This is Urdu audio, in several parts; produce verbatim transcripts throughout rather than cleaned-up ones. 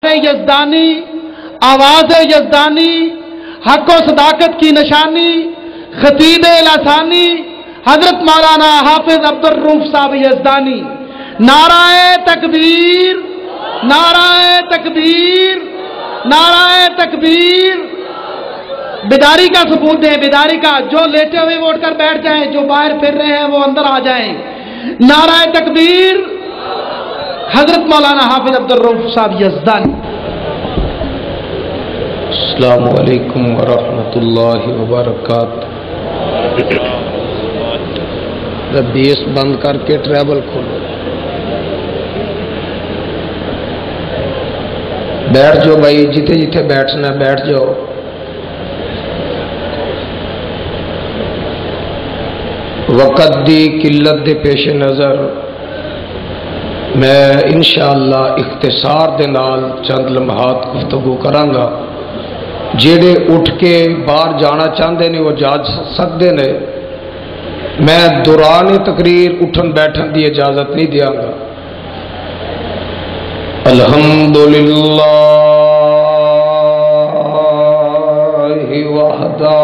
یزدانی، آواز یزدانی، حق و صداقت کی نشانی، خطیب لسانی حضرت مولانا حافظ عبد الرؤوف صاحب یزدانی۔ نعرہ تکبیر، نعرہ تکبیر، نعرہ تکبیر۔ بیداری کا ثبوت دیں، بیداری کا۔ جو لیٹے ہوئے وہ اٹھ کر بیٹھ جائیں، جو باہر پھر رہے ہیں وہ اندر آ جائیں۔ نعرہ تکبیر، حضرت مولانا حافظ عبد الرؤوف صاحب یزدانی۔ السلام علیکم ورحمۃ اللہ وبرکاتہ۔ بیس بند کر کے ٹریبل کھولو۔ بیٹھ جاؤ بھائی، جتھے جتھے بیٹھنا بیٹھ جاؤ۔ وقت دی قلت دے پیش نظر میں انشاءاللہ اختصار دے نال چند لمحات گفتگو کرانگا۔ جڑے اٹھ کے باہر جانا چاہتے نے وہ جا سکتے نے، میں دوران تقریر اٹھن بیٹھن دی اجازت نہیں دیاں گا۔ الحمدللہ وحدہ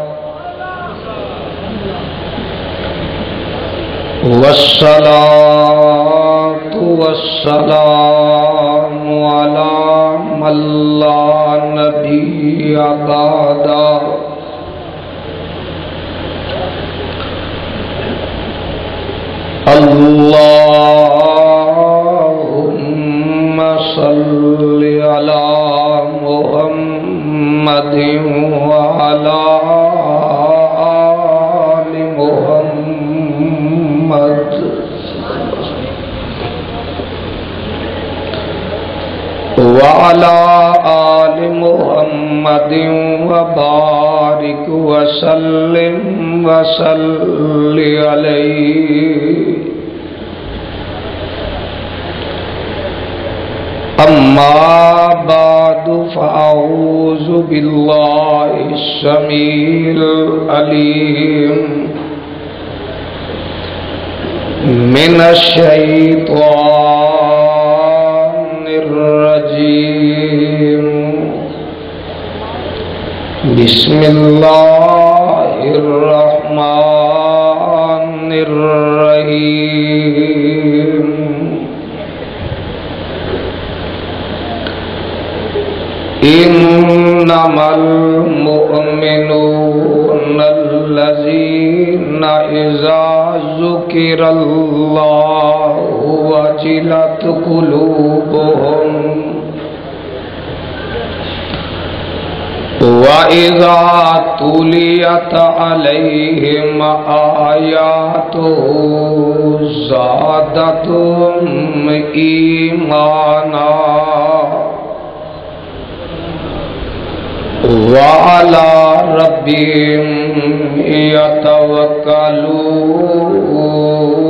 والصلاة والسلام علی من لا نبی بعدہ۔ اللہم صل علی محمد وعلی آل محمد وعلی آل محمد وبارک وسلم وصل علیہ۔ اما بعد فاعوذ باللہ السمیع العلیم من الشیطان الرجیم۔ بسم اللہ الرحمن الرحیم۔ انما المؤمنون الذین اذا ذکر اللہ وجلت قلوبهم وَإِذَا تُلِيَتْ عَلَيْهِمْ آيَاتُهُ زَادَتْهُمْ إِيمَانًا وَعَلَى رَبِّهِمْ يَتَوَكَّلُونَ۔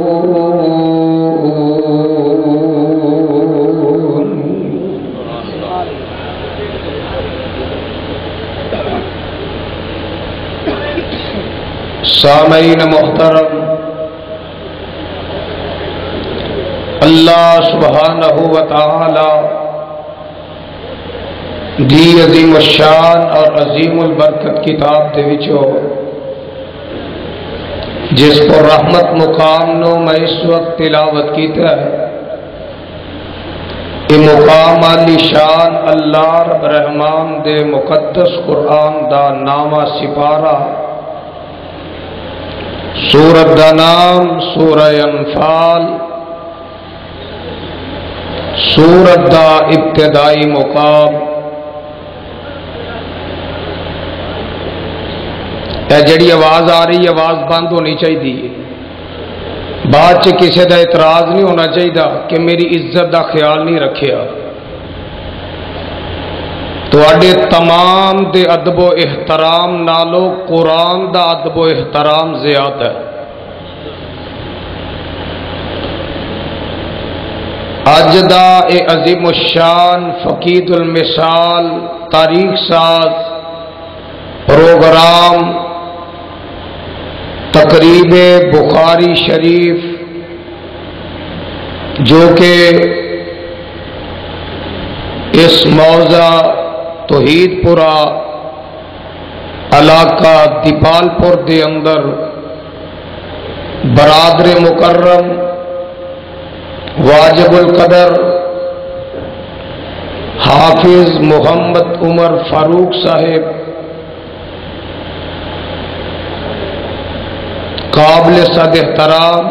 سامعین محترم، اللہ سبحانہ وتعالی دی عظیم الشان اور عظیم البرکت کتاب دے وچوں جس کو رحمت مقام نو میں اس وقت تلاوت کیتا ہے، یہ مقام علی شان اللہ رب رحمان دے مقدس قرآن دا نامہ سپارہ، سورت دا نام سورہ انفال، سورت دا ابتدائی مقام۔ اے جڑی آواز آ رہی آواز بند ہونی چاہیے، بعد چ کسی دا اعتراض نہیں ہونا چاہیے کہ میری عزت دا خیال نہیں رکھیا۔ تواڈے تمام دے ادب و احترام نالو قرآن دا ادب و احترام زیادہ ہے۔ اج دا اے عظیم الشان فقید المثال تاریخ ساز پروگرام تقریب بخاری شریف جو کہ اس موضع توحید پورا علاقہ دیپال پور دے اندر برادر مکرم واجب القدر حافظ محمد عمر فاروق صاحب، قابل صد احترام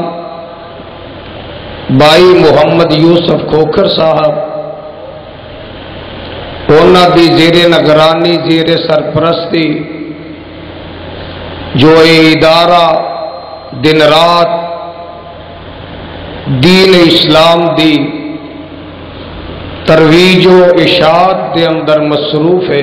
بھائی محمد یوسف کھوکھر صاحب، انہاں دی زیر نگرانی زیر سرپرستی جو ادارہ دن رات دین اسلام دی ترویج و اشاعت دے اندر مصروف ہے،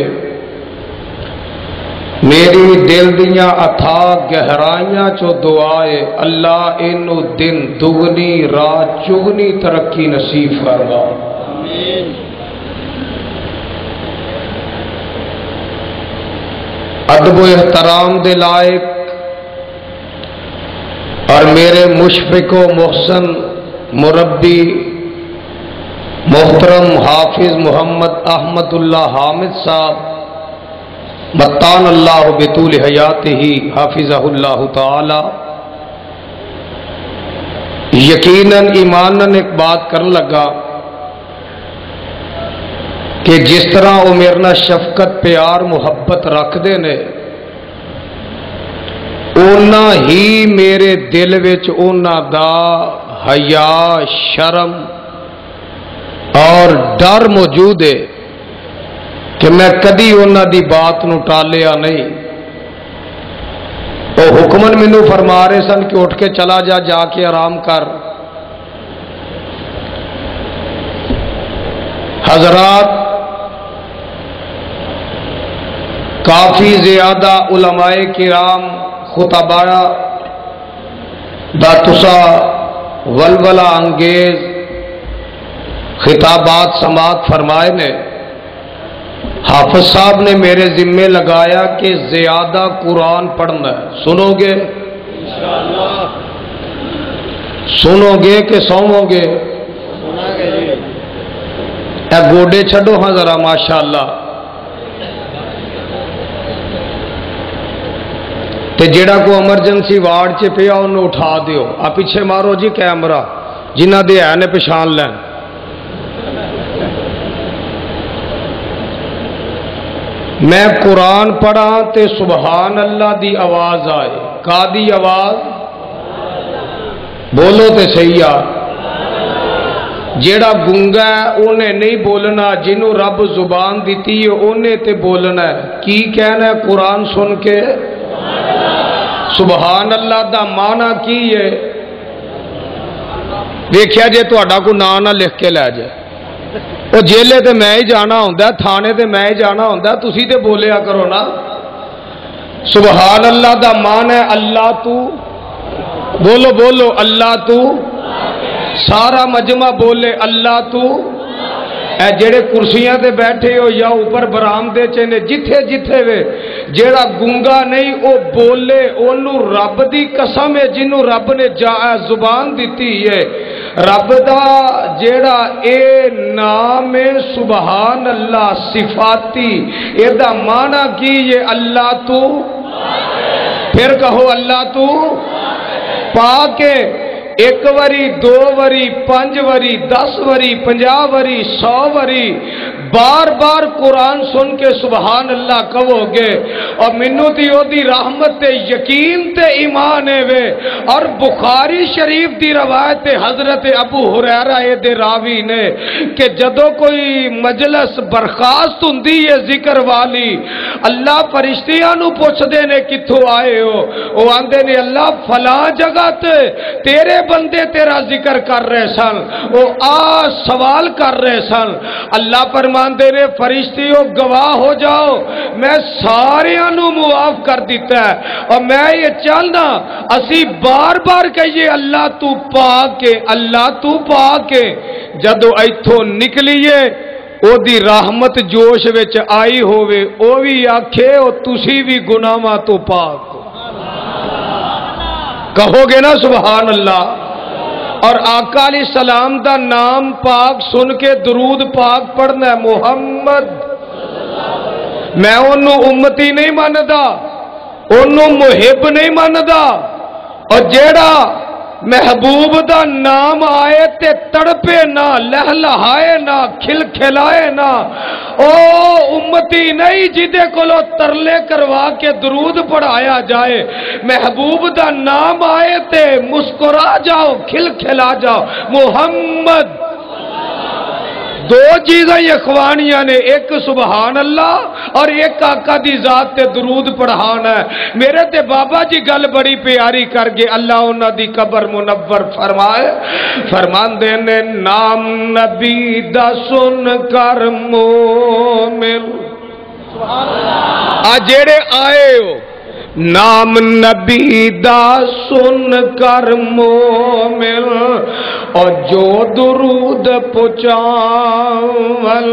میری دل دیاں اتھا گہرائیاں چو دعائے اللہ انو دن دگنی رات چگنی ترقی نصیب فرما۔ ادب و احترام دے لائق اور میرے مشفق و محسن مربی محترم حافظ محمد احمد اللہ حامد صاحب متان اللہ بطول حیاتہ حافظہ اللہ تعالی، یقیناً ایماناً ایک بات کرن لگا کہ جس طرح وہ میرے نال شفقت پیار محبت رکھ دے نے، اونا ہی میرے دل وچ اونا دا حیا شرم اور ڈر موجود ہے کہ میں کدی اونا دی بات نو ٹالیا نہیں۔ وہ حکمن مینوں فرما رہے سن کہ اٹھ کے چلا جا جا کے آرام کر۔ حضرات، کافی زیادہ علماء کرام خطباء دا تسا ولولہ انگیز خطابات سماعت فرمائے نے۔ حافظ صاحب نے میرے ذمے لگایا کہ زیادہ قرآن پڑھنا ہے، سنو گے؟ سنو گے کہ سومو گے؟ اے گوڈے چھڈو ہاں ذرا ماشاءاللہ۔ تے جیڑا کو ایمرجنسی وارڈ چ پیا انہوں اٹھا دیو، آ پیچھے مارو جی کیمرہ، جنہ دے ہے نے پہچان لین۔ میں قرآن پڑھا تے سبحان اللہ دی آواز آئے، کا دی آواز؟ بولو تے صحیح آ۔ جیڑا گونگا ہے انہیں نہیں بولنا، جنہوں رب زبان دیتی ہے انہیں تے بولنا ہے۔ کی کہنا ہے قرآن سن کے؟ سبحان اللہ دا معنی کی ہے؟ دیکھیا جے تو اڈا کو نا نہ لکھ کے لے جائے، وہ جیلے تے میں ہی جانا ہوندہ، تھانے تے میں ہی جانا ہوندہ، تسی تے بولیا کرو نا۔ سبحان اللہ دا معنی ہے اللہ تو، بولو بولو اللہ تو، سارا مجمع بولے اللہ تو۔ اے جڑے کرسیاں تے بیٹھے ہو یا اوپر برآمدے چنے جتھے جتھے وے، جیڑا گونگا نہیں او بولے، انہوں رب دی قسم ہے جنہوں رب نے زبان دیتی ہے۔ رب دا جیڑا اے نام سبحان اللہ صفاتی، اے دا معنی کی یہ اللہ تو، پھر کہو اللہ تو پاکے۔ ایک وری دو وری پانچ وری دس وری پنجا وری سو وری بار بار قرآن سن کے سبحان اللہ کہو گے، اور منو تی او دی رحمت تے یقین تے ایمان ہے وے۔ اور بخاری شریف دی روایت حضرت ابو ہریرہ دے راوی نے کہ جدو کوئی مجلس برخاست ہوندی ہے ذکر والی، اللہ فرشتیاں نو پوچھ دے نے کتھوں آئے ہو، وہ آندے نے اللہ فلاں جگہ تے تیرے بندے تیرا ذکر کر رہے سن، وہ آ سوال کر رہے سن۔ اللہ فرماندے نے فرشتیوں گواہ ہو جاؤ، میں سارے انو معاف کر دیتا ہے، اور میں یہ چاہنا اسی بار بار کہیے اللہ تو پاک، اللہ تو پاک۔ جدو ایتھوں نکلیے او دی رحمت جوش وچ آئی ہووے، او بھی آکھے او تسی بھی گناہاں تو پاک، کہو گے نا سبحان اللہ؟ اور آقا علیہ السلام دا نام پاک سن کے درود پاک پڑھنا ہے محمد. میں انہوں امتی نہیں ماندا، انہوں محب نہیں ماندا. اور جیڑا محبوب دا نام آئے تے تڑپے نہ، لہلہائے نہ، کھل کھلائے نہ، او امتی نہیں جدے کولو ترلے کروا کے درود پڑھایا جائے. محبوب دا نام آئے تے مسکرا جاؤ، کھل کھلا جاؤ. محمد دو چیزیں اخوانیاں نے، ایک سبحان اللہ اور ایک آقا دی ذات تے درود پڑھانا ہے. میرے تے بابا جی گل بڑی پیاری کر گئے، اللہ انہاں دی قبر منور فرمائے. فرماندے نے نام نبی دا سن کر مومن، آ جیڑے آئے ہو نام نبی دا سن کر مومن، اور جو درود پچاول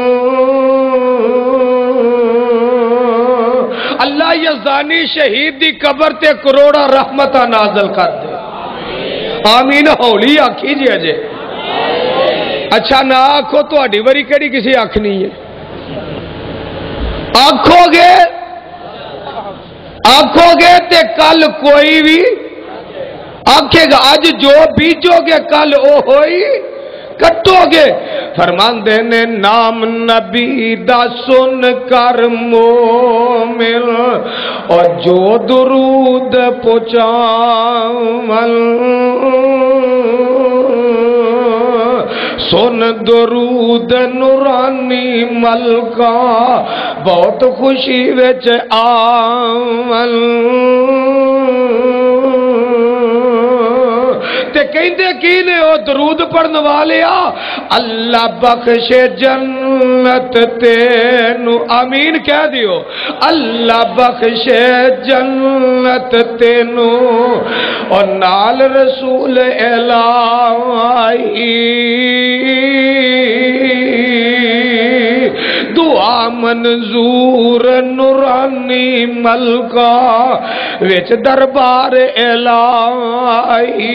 اللہ یزدانی شہید دی قبر تے کروڑا رحمتہ نازل کر دے. آمین ہولی آکھی جی اجے. اچھا نہ آکھو تو اڈی وری کڑی کسی آکھ نہیں ہے. آکھو گے آکھو گے تے کل کوئی بھی آکھے گا. آج جو بیجو گے کل او ہوئی کٹو گے. فرماندے نے نام نبی دا سن کر مومن، اور جو درود پچاول سن درود نورانی ملکا بہت خوشی وچ آول. تے کہندے کی نے او درود پڑھن والیا اللہ بخش جنت تینو. آمین کہہ دیو. اللہ بخش جنت تینو اور نال رسول الہی دعا منظور نورانی ملکا وچ دربار الہی.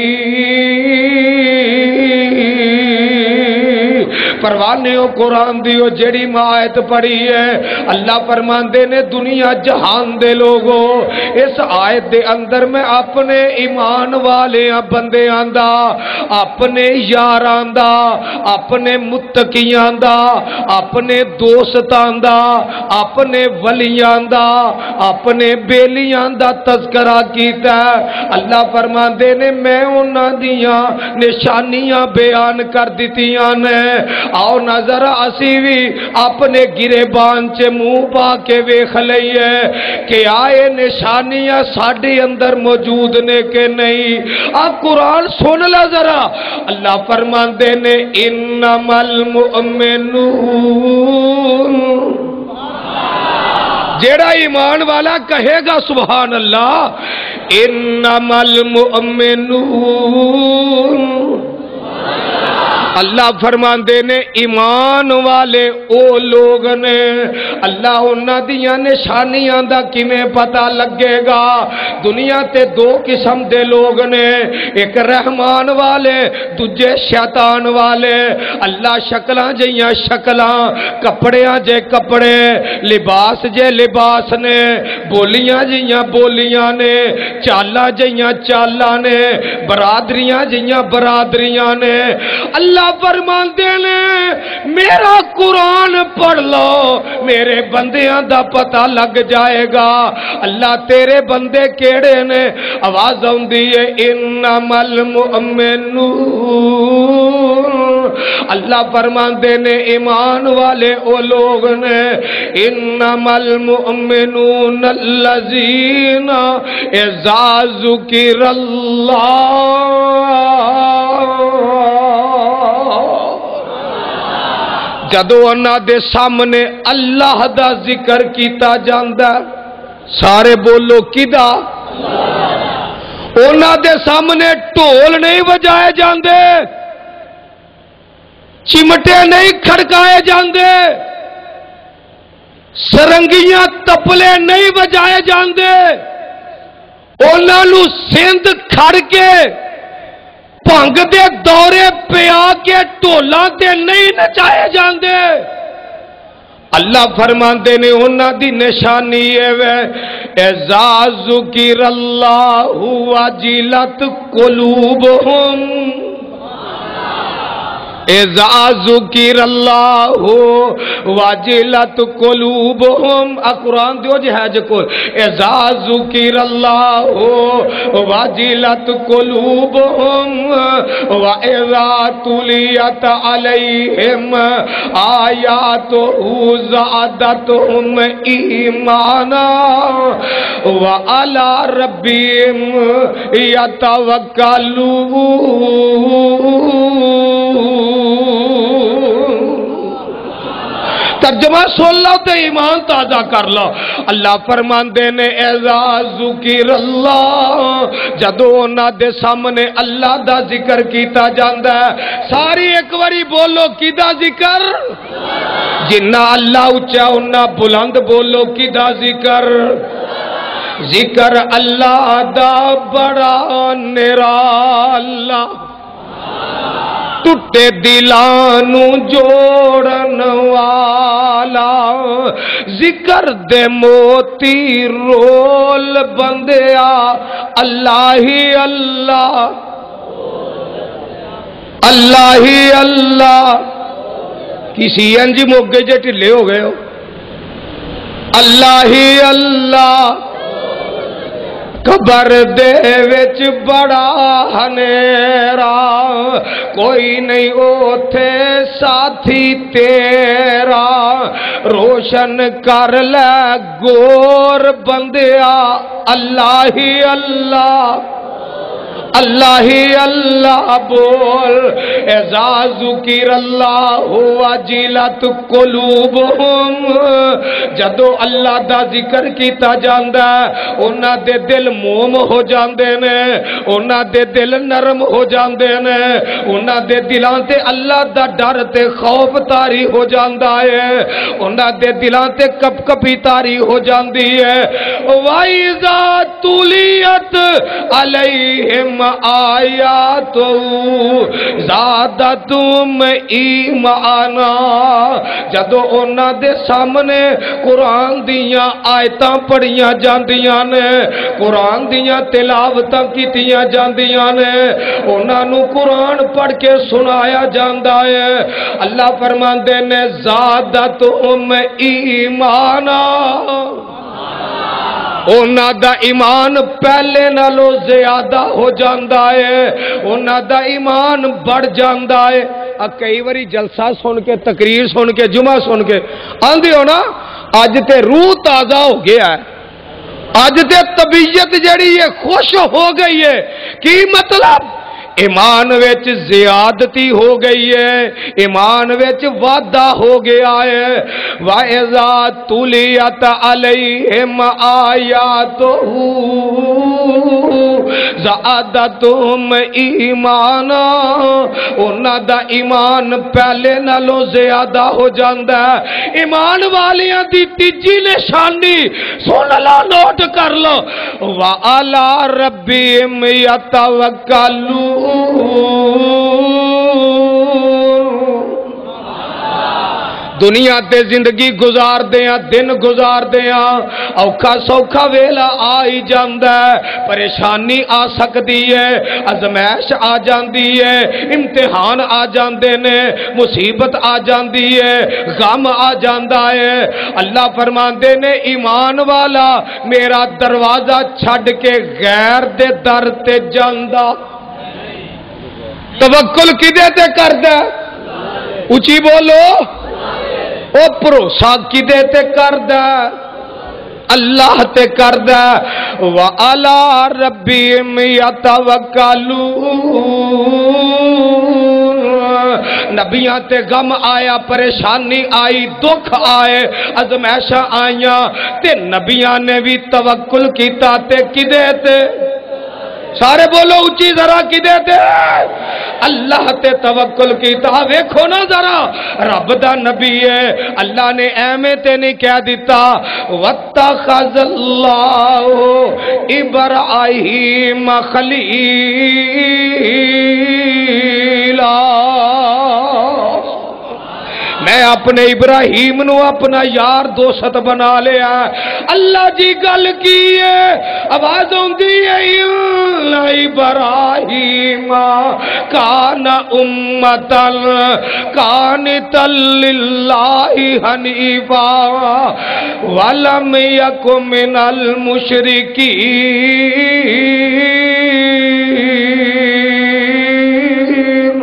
پروانیوں قرآن دیو جڑی آیت پڑھی ہے اللہ فرماندے نے دنیا جہان دے لوگو اس آیت دے اندر میں اپنے ایمان والے بندیاں دا، اپنے یاراں دا، اپنے متقیاں دا، اپنے دوستاں دا، اپنے ولیاں دا، اپنے بیلیاں دا تذکرہ کیتا ہے. اللہ فرماندے نے میں انہاں دیاں نشانیاں بیان کر دتیاں نے. آؤ نظر اسی بھی اپنے گرے بان چے منہ پا کے ویکھ لئیے کہ آئے نشانیاں ساڈے اندر موجود نے کہ نہیں. آپ قرآن سن لا ذرا. اللہ فرماندے نے انما المؤمنون، جیڑا ایمان والا کہے گا سبحان اللہ، انما المؤمنون، اللہ فرماندے نے ایمان والے او لوگ نے. اللہ انہاں دیاں نشانیاں دا کیویں پتہ لگے گا؟ دنیا تے دو قسم دے لوگ نے، ایک رحمان والے، دوجے شیطان والے. اللہ شکلاں جیاں شکلاں، کپڑیاں جے کپڑے، لباس جے لباس نے، بولیاں جیاں بولیاں نے، چالاں جیاں چالاں نے، برادریاں جیاں برادریاں نے. اللہ فرماندے نے میرا قرآن پڑھ لو میرے بندیاں دا پتہ لگ جائے گا. اللہ تیرے بندے کیڑے نے؟ آواز آندی ہے انما المؤمنون. اللہ فرماندے نے ایمان والے او لوگ نے. انما المؤمنون الذین اذا ذکر اللہ، جدو انہاں دے سامنے اللہ دا ذکر کیتا جاندا، سارے بولو کدا؟ انہاں دے سامنے ڈھول نہیں بجائے جاندے، چمٹے نہیں کھڑکائے جاندے، سرنگیاں تپلے نہیں بجائے جاندے، انہاں نو سندھ کھڑ کے بھنگ دے دورے پیا کے ٹولاں تے نہیں نچائے جاندے اللہ فرماندے نے انہاں دی نشانی ہے اذا ذکر اللہ وجلت قلوبہم اذا ذکر اللہ وجلت قلوبہم قرآن دیو جی ہے جو کول اذا ذکر اللہ وجلت قلوبہم واذا تلیت علیہم آیاتہ زادتہم ایمانا وعلی ربہم یتوکلون ترجمہ سن لو تو ایمان تازہ کر لو اللہ فرماندے نے اذا ذکر اللہ جدو انہاں دے سامنے اللہ دا ذکر کیتا جاندا ہے ساری ایک واری بولو کیدا ذکر جنہ اللہ اچھا انہاں بلند بولو کیدا ذکر ذکر اللہ دا بڑا نرالا ٹوٹے دلانو جوڑن والا ذکر دے موتی رول بندیا اللہ ہی اللہ اللہ ہی اللہ کسی انجی موگے جے ٹھلے ہو گئے ہو اللہ ہی اللہ قبر دے وچ بڑا ہنیرا کوئی نہیں اوتھے ساتھی تیرا روشن کر لے گور بندیا اللہ ہی اللہ اللہ ہی اللہ بول اذا ذکر اللہ وجلت قلوبہم جدو اللہ دا ذکر کیتا جاندا ہے انہاں دے دل موم ہو جاندے نے انہاں دے دل نرم ہو جاندے نے انہاں دے دلاں تے اللہ دا ڈر تے خوف طاری ہو جاندا ہے انہاں دے دلاں تے کپ کپی طاری ہو جاندی ہے وَإِذَا تُلِيَتْ عَلَيْهِمْ آیاتو زادتہم ایمانا جدو انہاں دے سامنے قرآن دیاں آیتاں پڑھیاں جاندیاں نے قرآن دیاں تلاوتاں کیتیاں جاندیاں نے انہاں نو قرآن پڑھ کے سنایا جاندا ہے اللہ فرماندے نے زادتہم ایمانا انہاں دا ایمان پہلے نالو زیادہ ہو جاندا ہے انہاں دا ایمان بڑھ جاندا ہے کئی واری جلسہ سن کے تقریر سن کے جمعہ سن کے آندے ہو نا اج تے روح تازہ ہو گیا ہے اج تے طبیعت جڑی ہے خوش ہو گئی ہے کی مطلب ایمان وچ زیادتی ہو گئی ہے ایمان وچ وعدہ ہو گیا ہے وَإِذَا تُلِيَتْ عَلَيْهِمْ آیَاتُهُ زَادَتْهُمْ ایمانا انہاں دا ایمان پہلے نالوں زیادہ ہو جاندا ہے ایمان والیاں دی تیجی نشانی سن لو نوٹ کر لو وَعَلَى رَبِّهِمْ يَتَوَکَّلُونَ دنیا تے زندگی گزار دیاں دن گزار دیاں اوکھا سوکھا ویلا آئی جاندہ ہے پریشانی آ سکتی ہے ازمائش آ جاندی ہے امتحان آ جاندے نے مصیبت آ جاندی ہے غم آ جاندہ ہے اللہ فرماندے نے ایمان والا میرا دروازہ چھڑ کے غیر دے در تے جاندہ توکل کدے تے کردہ اچھی بولو او بھروسہ کدے تے کردہ اللہ تے کردہ وَعَلَى رَبِّهِمْ يَتَوَکَّلُونَ نبیاں تے غم آیا پریشانی آئی دکھ آئے ازمائشاں آئیاں تے نبیاں نے بھی توکل کیتا تے کدے تے سارے بولو اچھی ذرا کی دیتے اللہ تے توکل کیتا ویکھو نا ذرا رب دا نبی ہے اللہ نے ایویں تے نہیں کہہ دیتا واتخذ اللہ ابراہیم خلیلا میں اپنے ابراہیم نو اپنا یار دوست بنا لیا اللہ جی گل کی ہے آواز ہوندی ہے ابراہیم کان امتا قانتا للہ حنیفا ولم یک من المشرکین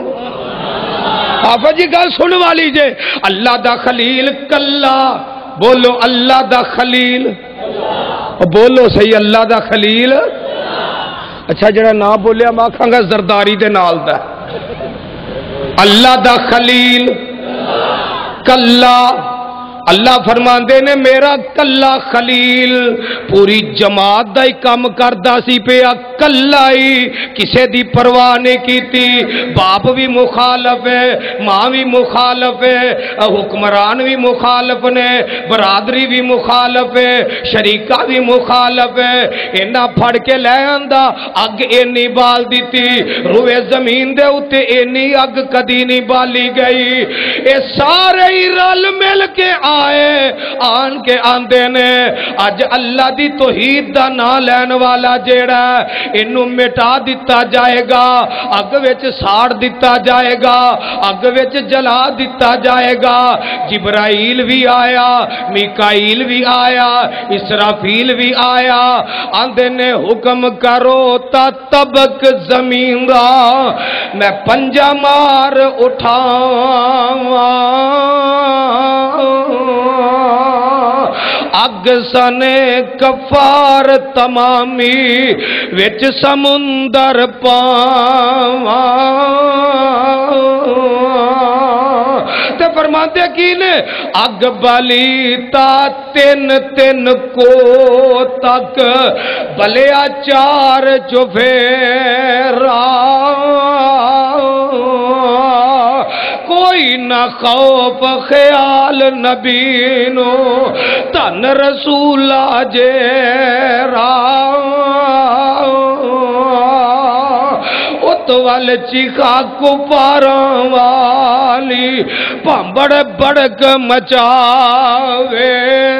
آفا جی گل سن والی جے اللہ دا خلیل کلا بولو اللہ دا خلیل بولو صحیح اللہ دا خلیل اچھا جڑا نہ بولیا میں آکھاں گا زرداری دے نال دا اللہ دا خلیل کلا اللہ فرماندے نے میرا کلا خلیل پوری جماعت دا ہی کام کردا سی پیا کلا ہی کسے دی پرواہ نہیں کیتی باپ بھی مخالف ہے ماں بھی مخالف ہے حکمران بھی مخالف نے برادری بھی مخالف ہے شریکہ بھی مخالف ہے اینا پھڑ کے لے آندا اگ اینی بال دیتی روئے زمین دے اتے اینی اگ کدی نہیں بالی گئی اے سارے ہی رل مل کے آئے آن کے آندے نے اج اللہ دی توحید دا نا لین والا جیڑا انہوں مٹا دیتا جائے گا اگ وچ ساڑ دیتا جائے گا اگ وچ جلا دیتا جائے گا جبرائیل بھی آیا میکائیل بھی آیا اسرافیل بھی آیا آندے نے حکم کرو تا تبک زمین را میں پنجہ مار اٹھاؤں اگ سنے کفار تمامی وچ سمندر پاواں تے فرماتے کی نے اگ بالی تا تین تین کو تک بلیا چار چفیرا کوئی نہ خوف خیال نبی نو تن رسول جیرا اتوال چیخا کفاراں والی پامبڑ بڑک مچاوے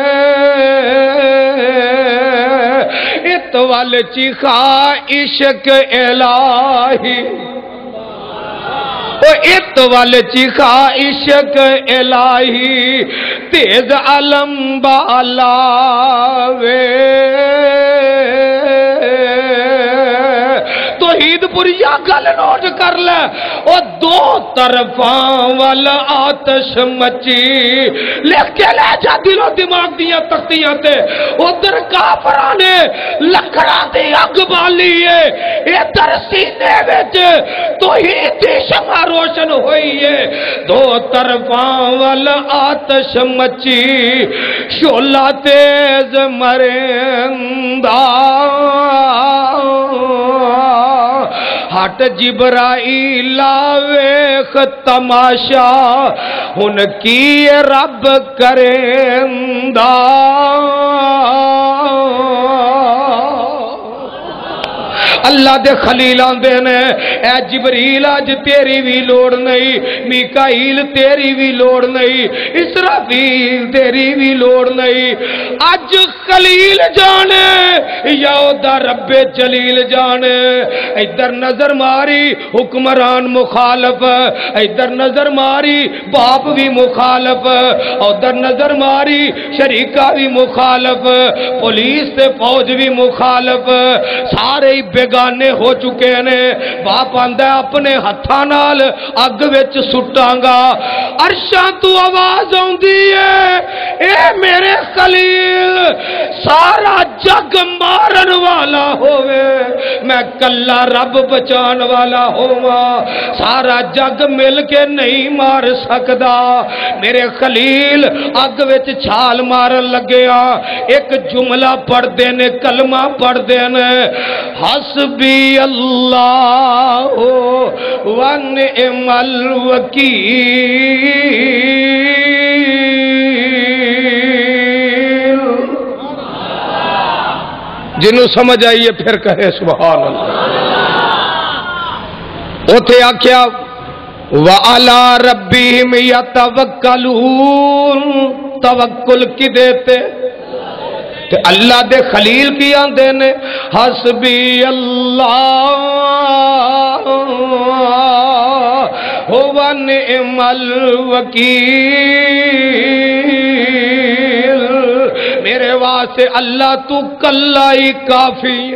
اتوال چیخا عشق الہی ات وال چیخا عشق الہی تیز علم بالاوے توحید پوریا گل نوٹ کر لے او دو طرفاں وال آتش مچی لکھ کے لے جا دل و دماغ دیا تختیاں تے ادھر کافرانے لکڑا دی اگ بالی ہے ادھر سینے وچ توحید دی شمع روشن ہوئی ہے دو طرفاں وال آتش مچی شعلہ تیز مرندہ ہٹ جبرائیل ویخ تماشا ہن کی رب کرندہ اللہ دے خلیل آندے نے اے جبریل اج تیری بھی لوڑ نہیں میکائیل تیری بھی لوڑ نہیں اسرافیل تیری بھی لوڑ نہیں اج خلیل جانے یا دا رب جلیل جانے ادھر نظر ماری حکمران مخالف ادھر نظر ماری باپ بھی مخالف ادھر نظر ماری شریکہ بھی مخالف پولیس تے فوج بھی مخالف سارے ہی بیگانے ہو چکے نے باپ آندہ اپنے ہتھاں نال اگ وچ سٹاں گا عرشاں تو آواز ہوندی ہے اے میرے خلیل سارا جگ مارن والا ہوئے میں کلا رب بچان والا ہوا سارا جگ مل کے نہیں مار سکدا میرے خلیل اگ وچ چھال مارن لگیا ایک جملہ پڑھ دینے کلمہ پڑھ دینے حسبی حسبی اللہ ونعم الوکیل۔ جنہوں سمجھ آئیے پھر کہے سبحان اللہ۔ اوتھے آکھیا وَعَلَىٰ رَبِّهِمْ يَتَوَكَّلُونَ، توکل کی دیتے تے اللہ دے خلیل کی آندے نے حسبی اللہ ونعم الوکیل، میرے واسطے اللہ تو کلا ہی کافی ہے۔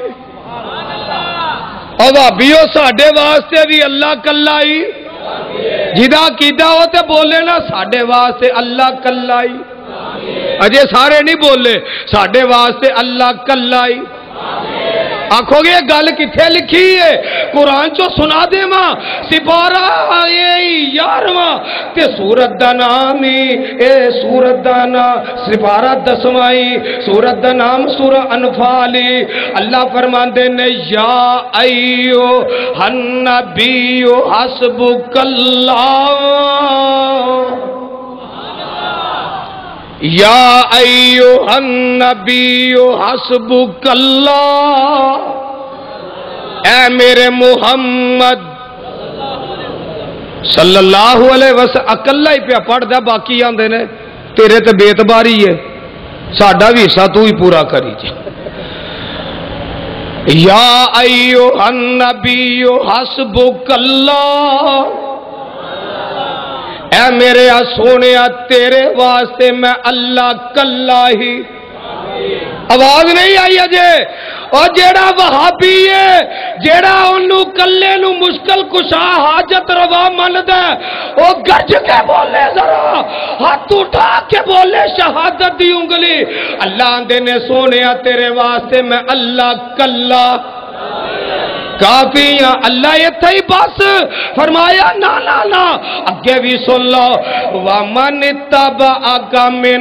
اور بھابیو ساڈے واسطے بھی اللہ کلا ہی، جدا کیدا ہو تے بولے نا ساڈے واسطے اللہ کلا ہی، اجے سارے نہیں بولے ساڈے واسطے اللہ کلا ہی۔ آکھو گے گل کتھے لکھی ہے؟ قرآن چو سنا دے ماں سپارہ آئے یارواں تے سورت دا نامی اے سورت دا نام سپارہ دسوائی سورت دا نام سورہ انفالی۔ اللہ فرمان دے نے یا ایو النبیو حسبک اللہ، یا ایوہ النبی حسبک اللہ، اے میرے محمد صلی اللہ علیہ وسلم۔ اکلا ہی پیا پڑھ دا باقی آندے نے تیرے تے بیتباری ہے، ساڈا بھی حصہ تو ہی پورا کری جا۔ یا ایوہ النبی حسبک اللہ، اے میرے سونے تیرے واسطے میں اللہ کلا ہی۔ آواز نہیں آئی اجے؟ اور جیڑا وہابی ہے جیڑا انہوں کلے نو مشکل کشا حاجت روا مند ہے وہ گرج کے بولے ذرا ہاتھ اٹھا کے بولے شہادت دی انگلی۔ اللہ اندے نے سونے تیرے واسطے میں اللہ کلا کافی، اللہ یہ تھا ہی بس فرمایا نا نا نا اگے بھی سن لو وَمَنِ اتَّبَعَكَ مِنَ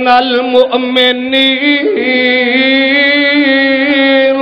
الْمُؤْمِنِينَ۔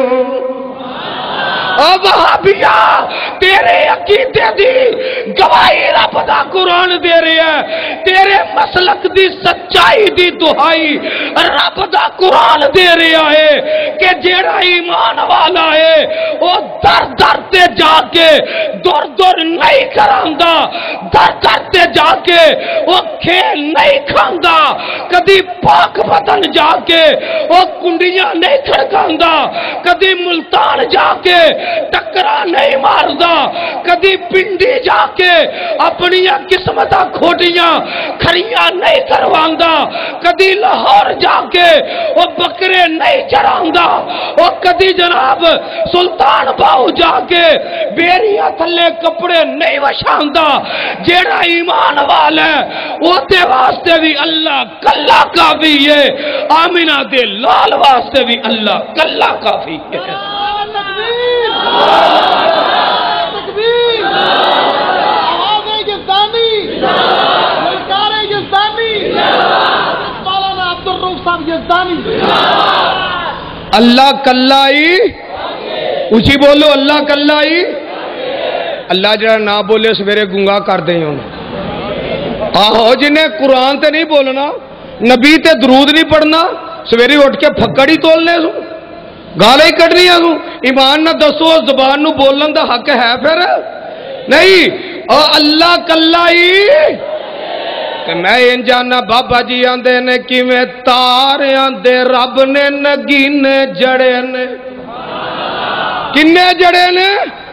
اب وہابیا تیرے عقیدے دی گواہی رب دا قرآن دے رہے ہیں، تیرے مسلک دی سچائی دی دہائی رب دا قرآن دے رہا ہے کہ جیڑا ایمان والا ہے وہ در در تے جا کے دور دور نہیں کراندا، در در تے جا کے وہ کھیل نہیں کھاندا، کدی پاک بدن جا کے وہ کنڈیاں نہیں کھڑکاندا، کدی ملتان جا کے ٹکرا نہیں ماردا، کدی پنڈی جا کے اپنی قسمتہ کھوٹیاں کھڑیاں نہیں کرواندا، کدی لاہور جا کے وہ بکرے نہیں چراندا، وہ کدی جناب سلطان باؤ جا کے بیریاں تھلے کپڑے نہیں وشاندا۔ جیڑا ایمان والا ہے وہ دے واسطے بھی اللہ کلا کافی ہے، آمینہ دے لال واسطے بھی اللہ کلا کافی ہے۔ تکبیر، آواز یزدانی، سرکار یزدانی، مولانا عبدالرؤف صاحب یزدانی۔ اللہ کلائی اچھی بولو اللہ کلائی۔ اللہ جڑا نہ بولے سویرے گنگا کر دیں انہوں۔ آہو جنہیں قرآن تے نہیں بولنا، نبی تے درود نہیں پڑھنا، سویرے اٹھ کے پھکڑ ہی تولنے سو، گالیں ہی کٹنی ہے سو۔ ایمان نہ دسو زبان نو بولن دا حق ہے پھر نہیں؟ اور اللہ کلائی کہ میں ان جانا بابا جی آندے نے کیویں تارے آندے رب نے نگینے جڑے نے، کنے جڑے نے؟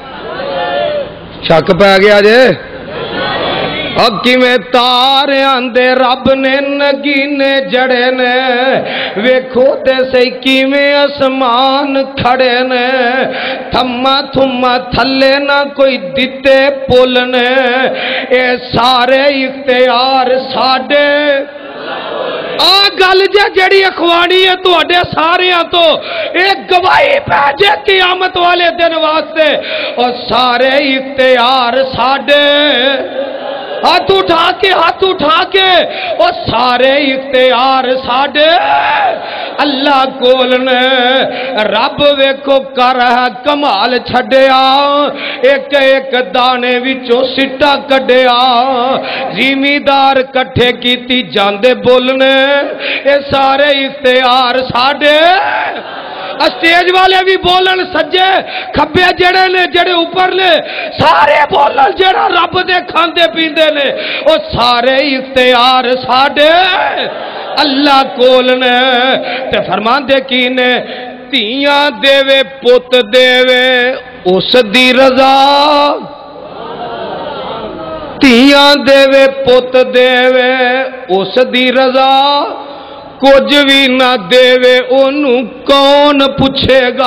شک پہ گیا جے؟ اب کیویں تارے آندے رب نے نگینے جڑے نے، ویکھو تے سی کیویں اسمان کھڑے نے، تھما تھما تھلے نہ کوئی دتے پل نے، اے سارے اختیار ساڈے۔ آ گل جے جڑی اخوانی ہے تو اڈے سارے تو ایک گواہی پیجے قیامت والے دن واسطے، اور سارے اختیار ساڈے۔ ہاتھ اٹھا کے ہاتھ اٹھا کے وہ سارے اختیار ساڈے۔ اللہ کول نے رب ویکھو کر ہے کمال چھڈیا ایک ایک دانے وچوں سٹا کڈیا زمیندار کٹھے کیتی جاندے بولنے اے سارے اختیار ساڈے اسٹیج والے بھی بولن سجے کھبے جڑے نے جڑے اوپر نے سارے بولن جڑا رب دے کھاندے پیندے نے او سارے اختیار ساڈے اللہ کول نے تے فرماندے کی نے تیاں دیوے پت دیوے اس دی رضا تیاں دیوے پت دیوے اس دی رضا کچھ بھی نہ دے انہوں کون پوچھے گا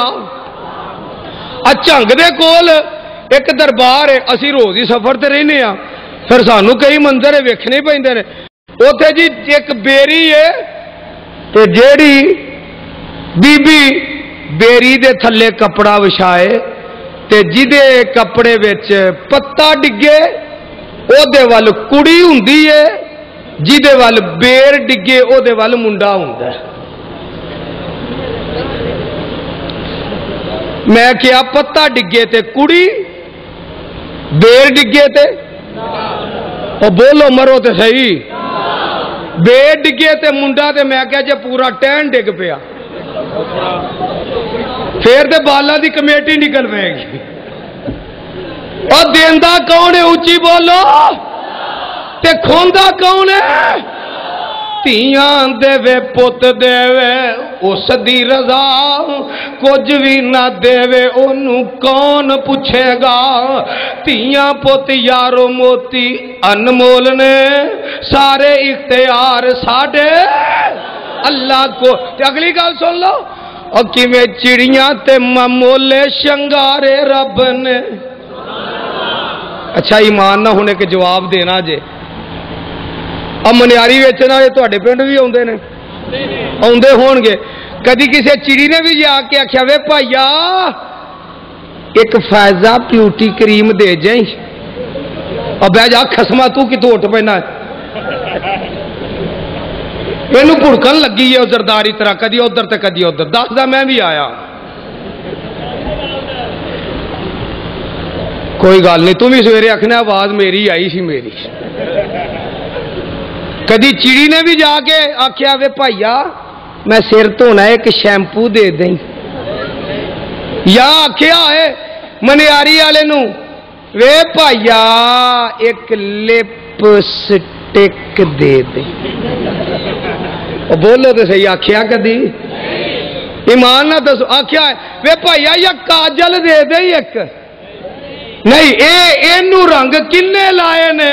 اچھنگ دے کول ایک دربار ہے اسی روز ہی سفر تے رہنے ہاں پھر سانو کئی منظر ویکھنے پیندے نے اوتھے جی ایک بیری ہے تے جیڑی بی بی بیری دے تھلے کپڑا وچھائے تے جدے کپڑے وچ پتا ڈگے او دے ول کڑی ہوندی ہے جیدے وال بیر ڈگے او دے وال منڈا ہوندا ہے میں کیا پتا ڈگے تے کڑی بیر ڈگے تے او بولو مرو تے صحیح بیر ڈگے تے منڈا تے میں کیا جے پورا ٹین ڈگ پیا پھر تے بالا دی کمیٹی نکل پے گی اور دیندا کون ہے اونچی بولو تے کھوندا کون ہے تیاں دے پت دے اس دی رضا کچھ بھی نہ دے انہوں کون پوچھے گا تیاں پت یارو موتی انمول نے سارے اختیار ساڈے اللہ کو تے اگلی گل سن لو اور کیویں چڑیاں تے ممولے شنگارے رب نے اچھا ایمان نہ ہونے کے جواب دینا جے اب منیاری ویچنا یہ تواڈے پنڈ بھی آندے نے آندے ہون گے کدی کسی چڑی نے بھی جا کے آخیا وے بھائیا ایک فائزہ پیوٹی کریم دے جائیں اور بہ جا خسما تو کتوں اٹھ پینا مینوں بھڑکن لگی ہے زرداری طرح کدی ادھر تے کدی ادھر دسدا میں بھی آیا کوئی گل نہیں تم بھی سویرے آخنا آواز میری آئی سی میری کدی چڑی نے بھی جا کے آخیا وے بھائیا میں سر دھونا ایک شیمپو دے دیں یا آخیا ہے منیاری والے نو وے بھائیا ایک لپ سٹک دے دیں بولو تو صحیح آخیا کدی ایمان نہ دسو آخیا ہے وے بھائیا یا کاجل دے دیں ایک نہیں اے اینو رنگ کنے لائے نے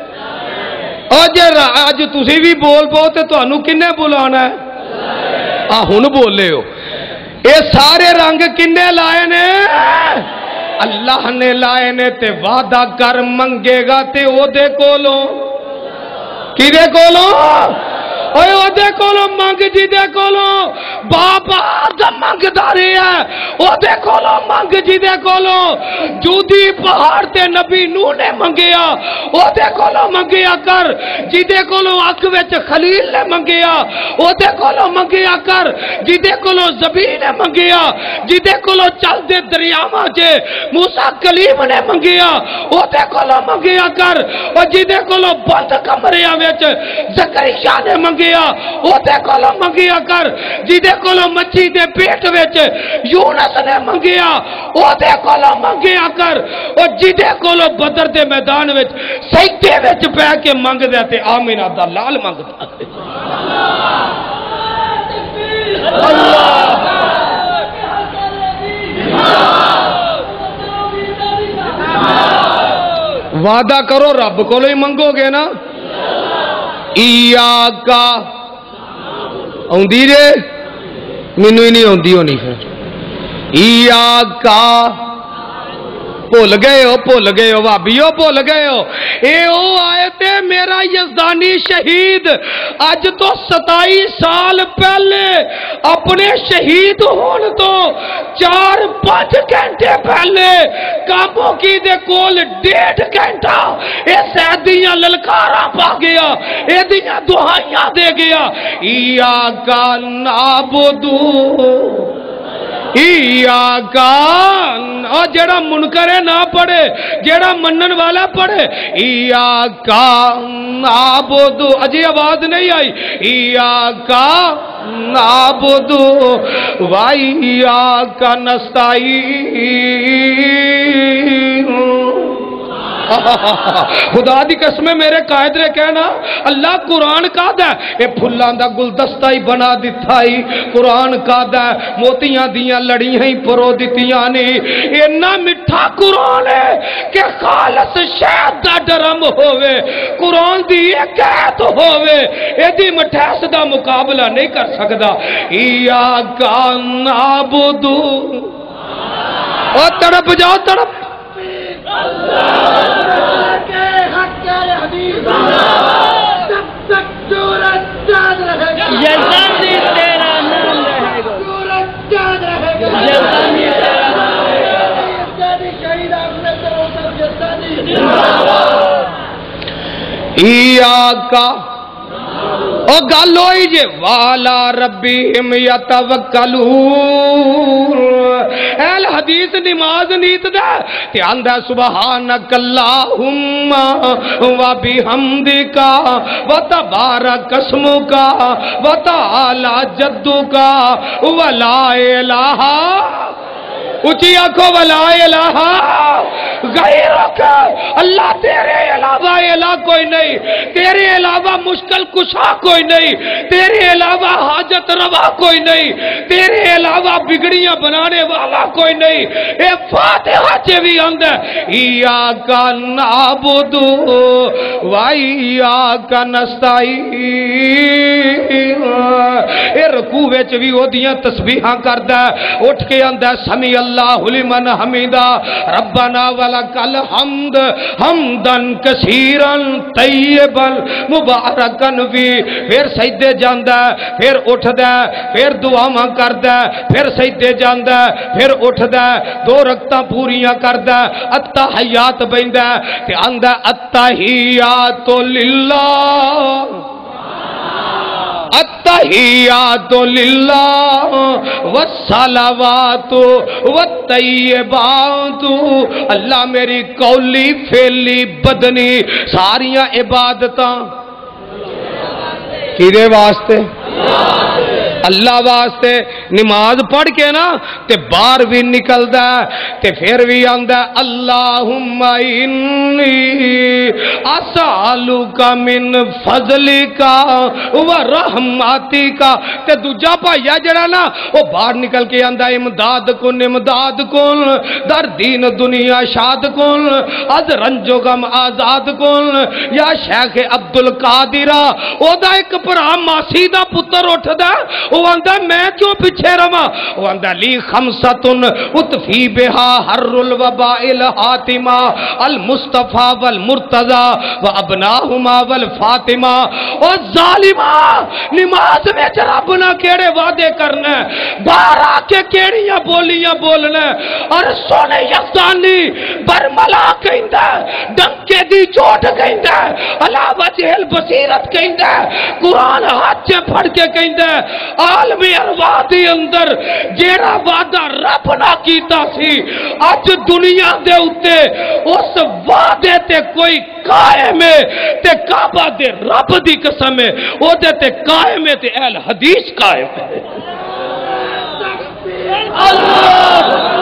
اج تسی بھی بول پاؤ تو تمہیں کنے بلانا ہے آ ہن بولے ہو اے سارے رنگ کنے لائے نے اللہ نے لائے نے تے وعدہ کر منگے گا تے او دے کولوں کدے کولوں اوے او دے کولوں منگ جی دے کولوں بابا دا منگدا رہیا او دے کولوں منگ جی دے کولوں جودی پہاڑ تے نبی نوح نے منگیا او دے کولوں منگیا کر جی دے کولوں اکھ وچ خلیل نے منگیا او دے کولوں منگیا کر جی دے کولوں زبی نے منگیا جی دے کولوں چل دے دریاواں وچ موسی کلیم نے منگیا او دے کولوں منگیا کر او جی دے کولوں بند کمریاں وچ زکریا نے منگیا او دے کولوں منگیا کر جی دے کولوں مچھی دے پیٹ وچ یونس نے منگیا او دے کولوں منگیا کر او جی دے کولوں بدر دے میدان وچ سجدے وچ پے کے منگ دے تے آمینہ دا لال منگدا اللہ وعدہ کرو رب کو ہی منگو گے نا ایاکا آندی جے مینوں ہی نہیں آندی ہونی پھر ایاکا भुल गए हो भुल गए हो भाभीओ भुल गए हो। ये वो आए थे मेरा यजदानी शहीद अज तो सताई साल पहले अपने शहीद होने तो चार पांच घंटे पहले काबोकी दे कोल डेढ़ घंटा ये सैदियां ललकारा पा गया, एदियां दुआइयां दे गया। इया का नाबुदू इया का और जेड़ा मुनकर है ना पढ़े, जेड़ा मनन वाला पढ़े इया का नाबुदू। अजी आवाज नहीं आई। इया का नाबुदू वाइया का नस्ताईन। खुदा दी कसम मेरे कायद ने कहना अल्लाह कुरान कादा ये फुल्लां दा गुलदस्ता ही बना दिता ही। कुरान कादा मोतियां दियां लड़ियां ही परो दितियां ने। इन्ना मिठा कुरान है कि खालस शहद दा डरम होवे, कुरान दी एक आयत होवे, एदी मठैस दा मुकाबला नहीं कर सकदा। इया का नाबुदू ओ तड़प जाओ तड़प अल्लाह के हक के हदीस जब तक सूरज चांद रहेगा यज़दानी तेरा नाम रहेगा, सूरज चांद रहेगा यज़दानी तेरा नाम रहेगा। यज़दानी शहीद आपने करो सब यज़दानी इया का ओ गल होई जे वाला रब्बिहिम यतवक्कलून। अहल हदीस नमाज नीत दा ते आंदा सुबहानक अल्लाहुम्मा व बिहम्दिका व तबारक अस्मुका व तआला जद्दुका व ला इलाहा ऊंची आंखों वाला इलाहा गैरक। अल्लाह तेरे अलावा इलाह कोई नहीं, तेरे अलावा मुश्किल कुशा कोई नहीं, तेरे अलावा हाजत रवा कोई नहीं, तेरे अलावा बिगड़ियां बनाने वाला कोई नहीं। ए फातिहा च भी आंदा इया का नाबुदू व इया का नस्ताईन। ए रुकू विच भी ओदियां तस्बीहां करदा, उठ के आंदा समी अल्लाहु लिमन हमीदा रब्बना वलकल हम्द हमदन कसीरन तय्यबन मुबारकन भी। फिर सजदे जांदा, फिर उठदा, फिर दुआवां करदा, फिर सजदे जांदा, फिर उठदा, दो रकतां पूरियां करदा, अत्तहियात बैंदा ते आंदा अत्तहियातु लिल्लाह अत्तहियातु लिल्लाह वस्सलावातु वत्तय्यिबातु। अल्लाह मेरी कौली फेली बदनी सारियां इबादतां किदे वास्ते? अल्लाह वास्ते। नमाज पढ़ के ना ते बाहर भी निकलदा ते फिर भी आंदा अल्लाहुम्मा इन्नी असअलुका मिन फज़लिका व रहमतिका। ते दूजा भाईया जड़ा ना वो बाहर निकल के आंदा इमदाद कुन इमदाद कुन दर दीन दुनिया शाद कुन अज रंजो गम आजाद कुन या शेख अब्दुल कादिरा। ओदा एक भरा मासी दा पुत्र उठदा, वो आंदा मैं क्यों पीछे रवा? वो आंदा ली खमसतुन उत्फी बिहा हर्रुल वबाइल हातिमा अल मुस्तफा वल मुर्तजा व अबनाहुमा वल फातिमा। ओ जालिमा नमाज में रब ना केड़े वादे करना, बाहर आके केड़ियां बोलियां बोलना। और सोने यज़दानी बरमला कहंदा, डंके दी चोट कहंदा, अला वजहिल बसीरत कहंदा, कुरान हाथ च फड़ के कहंदा आलमी अरवाह दे अंदर जेड़ा वादा रब ना कीता सी अज दुनिया दे उत्ते उस वादे ते कोई कायम है ते काबा दे रब दी कसम है ओदे ते कायम है ते अहल हदीस कायम है। अल्लाह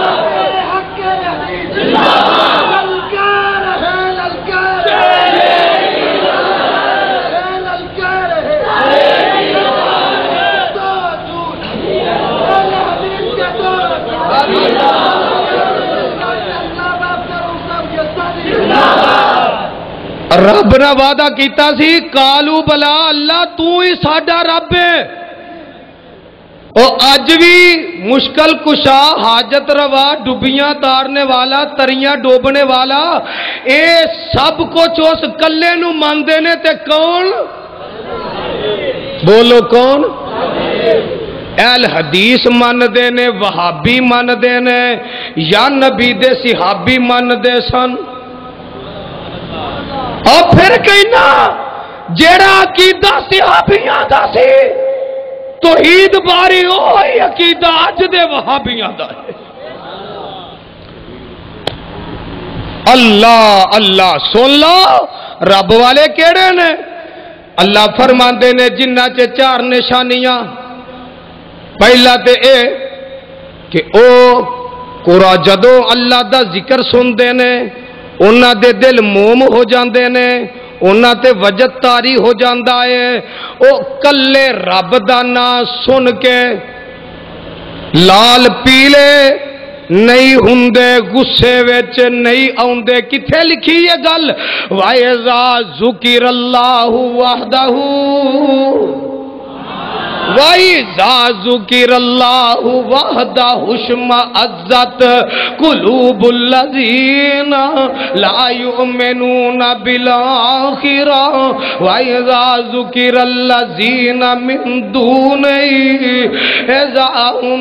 रब ने वादा कीता सी कालू बला अल्लाह तू ही साडा रब है। اور اج بھی مشکل کشا، حاجت روا، ڈبیاں تارنے والا، تریاں ڈوبنے والا، اے سب کچھ اس کلے نو مانتے نے تے کون؟ بولو کون؟ اہل حدیث مانتے نے، وہابی مانتے نے، یا نبی دے صحابی مانتے سن؟ اور پھر کہنا جیڑا عقیدہ صحابیاں دا سی توحید باری وہی عقیدہ اج دے وہابیاں دا ہے۔ اللہ اللہ سن لو، رب والے کیڑے نے؟ اللہ فرماندے نے جنہ چ چار نشانیاں، پہلا تے اے کہ او قرآن جدوں اللہ دا ذکر سن دے نے انہاں دے دل موم ہو جاندے نے، انہاں تے وجد تاری ہو جاندا ہے، او کلے رب دا نام سن کے لال پیلے نہیں ہوندے، غصے وچ نہیں آوندے۔ کتھے لکھی یہ گل؟ وَإِذَا ذُكِرَ اللَّهُ وَحْدَهُ وَإِذَا ذُكِرَ اللَّهُ وَحْدَهُ اشْمَأَزَّتْ قُلُوبُ الَّذِينَ لَا يُؤْمِنُونَ بِالْآخِرَةِ وَإِذَا ذُكِرَ الَّذِينَ مِن دُونِهِ إِذَا هُمْ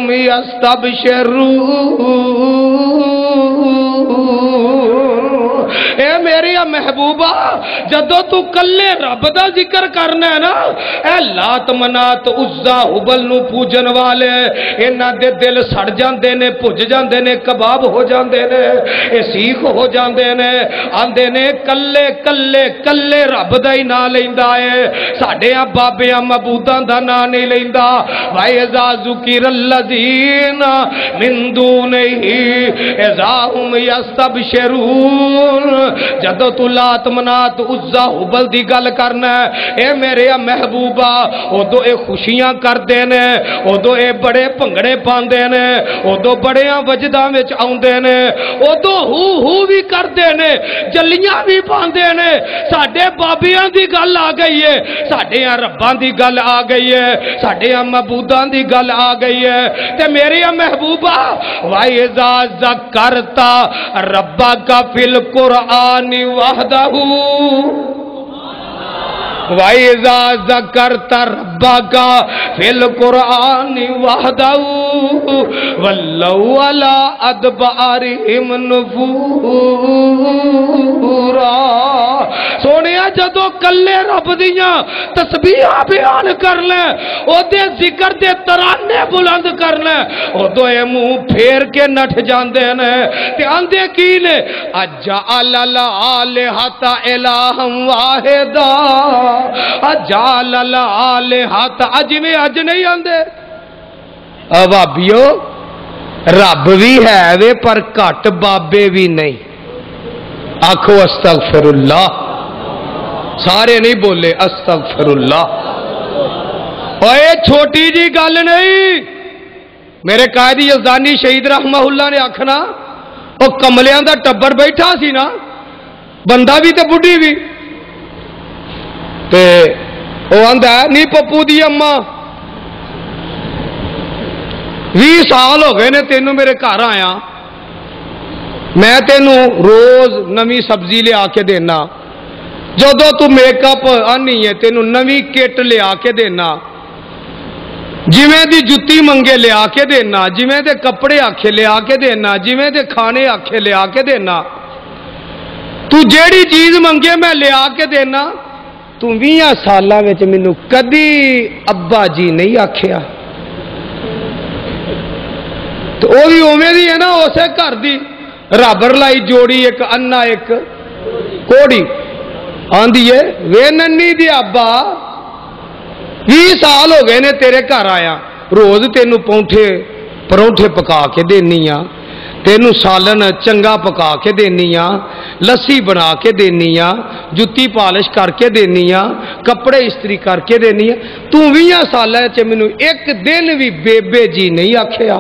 يَسْتَبْشِرُونَ۔ اے میری محبوبہ جدو تو کلے رب دا ذکر کرنا ہے نا، اے لات منات عزا حبل نو پوجن والے انہاں دے دل سڑ جاندے نے، پج جاندے نے، کباب ہو جاندے نے، اے سیخ ہو جاندے نے، آندے نے کلے کلے کلے رب دا ہی نام لیندا ہے، ساڈیاں بابیاں معبوداں دا نام نہیں لیندا۔ وَإِذَا ذُكِرَ الَّذِينَ مِن دُونِهِ إِذَا هُمْ يَسْتَبْشِرُونَ۔ جدو تو لات منات عزا حبل دی گل کرنا ہے اے میرے محبوبہ، ادو اے خوشیاں کردے نے، ادو اے بڑے پنگڑے پاندے نے، ادو بڑیاں وجداں وچ آوندے نے، ادو ہو ہو بھی کردے نے، جلیاں بھی پاندے نے۔ ساڈے بابیاں دی گل آ گئی ہے، ساڈیاں رباں دی گل آ گئی ہے، ساڈیاں معبوداں دی گل آ گئی ہے، تے میری محبوبہ وَإِذَا ذَكَرْتَ رَبَّكَ فِي الْقُرْآنِ وَحْدَهُ وَإِذَا ذَكَرْتَ رَبَّكَ فِي الْقُرْآنِ وَحْدَهُ وَلَّوْا عَلَىٰ أَدْبَارِهِمْ نُفُورًا۔ سونیا جدو کلے رب دیاں تسبیحاں بیان کر لیں، او دے ذکر دے ترانے بلند کر لیں، او دو اے منہ پھیر کے نٹھ جاندے نے تے آندے کی نے اجعل الآلہۃ الہا واحدا، اجعل الآلہۃ اج میں اج نہیں آندے بابیو، رب بھی ہے وے پر گھٹ بابے بھی نہیں۔ آکھو استغفر اللہ، سارے نہیں بولے استغفر اللہ۔ اوے چھوٹی جی گل نہیں، میرے قائدی یزدانی شہید رحمہ اللہ نے آکھنا وہ کملیاں دا ٹبر بیٹھا سی نا، بندہ بھی تے بڈھی بھی، تے وہ آندا ہے نی پپو دی اماں بھی سال ہو گئے نے تینوں میرے گھر آیا، میں تینوں روز نوی سبزی لے آ کے دینا، جدو تو میک اپ آنی ہے تینوں نوی کٹ لے آ کے دینا، جویں دی جتی منگے لے آ کے دینا، جویں دے کپڑے آکھے لے آ کے دینا، جویں دے کھانے آکھے لے آ کے دینا، تو جیڑی چیز منگے میں لے آ کے دینا۔ تو ویاں سالاں وچ مینوں کدی ابا جی نہیں آکھیا، تو وہ بھی اوویں دی ہے نا، اسے گھر دی رابر لائی جوڑی ایک انا ایک کوڑی، آندی ہے وے ننی دی ابا بھی سال ہو گئے نے تیرے گھر آیا، روز تینوں پونٹھے پرونٹھے پکا کے دینی آ، تینوں سالن چنگا پکا کے دینی آ، لسی بنا کے دینی آ، جتی پالش کر کے دینی آ، کپڑے استری کر کے دینی آ، تو ویاں سالاں چ مینوں ایک دن بھی بیبے جی نہیں آکھیا،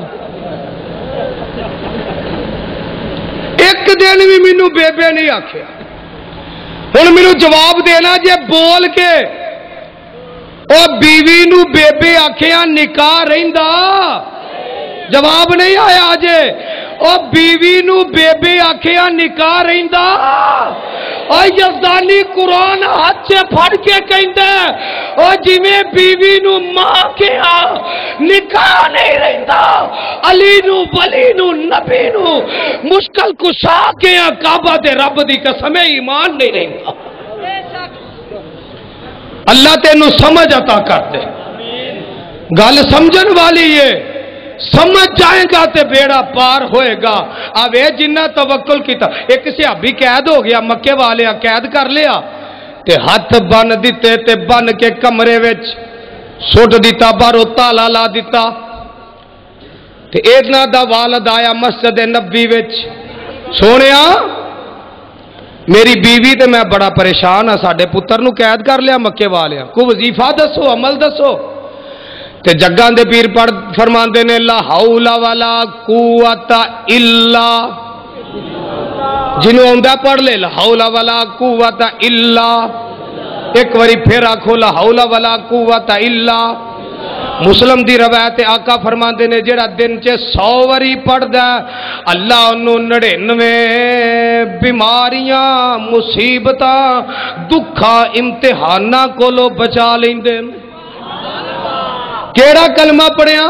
ایک دن بھی مینوں بیبے نہیں آکھیا۔ ہن مینوں جواب دینا جے بول کے او بیوی نو بیبے آکھیاں نکاح رہندا جواب نہیں آیا آجے او بیوی نو بیبے آکھیاں نکاح رہندا او یزدانی قرآن ہاتھ سے پھڑ کے کہندا او جی میں بیوی نو ماں کے ہاں نکاح نہیں رہندا علی نو ولی نو نبی نو مشکل کشا کے ہاں کعبہ دے رب دی قسم ایمان نہیں رہندا اللہ تینوں سمجھ عطا کر دے گل سمجھن والی ہے سمجھ جائے گا تے بیڑا پار ہوئے گا اب اے جنہ توکل کیتا ایک صحابی قید ہو گیا مکے والے قید کر لیا تے ہاتھ بن دیتے تے بن کے کمرے وچ سٹ دیتا باہروں تالا لا دیتا تے ایدنا دا والد آیا مسجد نبی وچ سونیا میری بیوی تے میں بڑا پریشان ہاں ساڈے پتر نو قید کر لیا مکے والے کو وظیفہ دسو عمل دسو تے جگاں دے پیر پڑھ فرماندے نے لا حول ولا قوت الا جنوں آندا پڑھ لے لا حول ولا قوت الا ایک واری پھر آکھو لا حول ولا قوت الا مسلم دی روایت آقا فرماندے نے جڑا دن چے سو واری پڑھدا اللہ انہوں نڑینوے بیماریاں مصیبتاں دکھا امتحاناں کولو بچا لیندے کیڑا کلمہ پڑھیا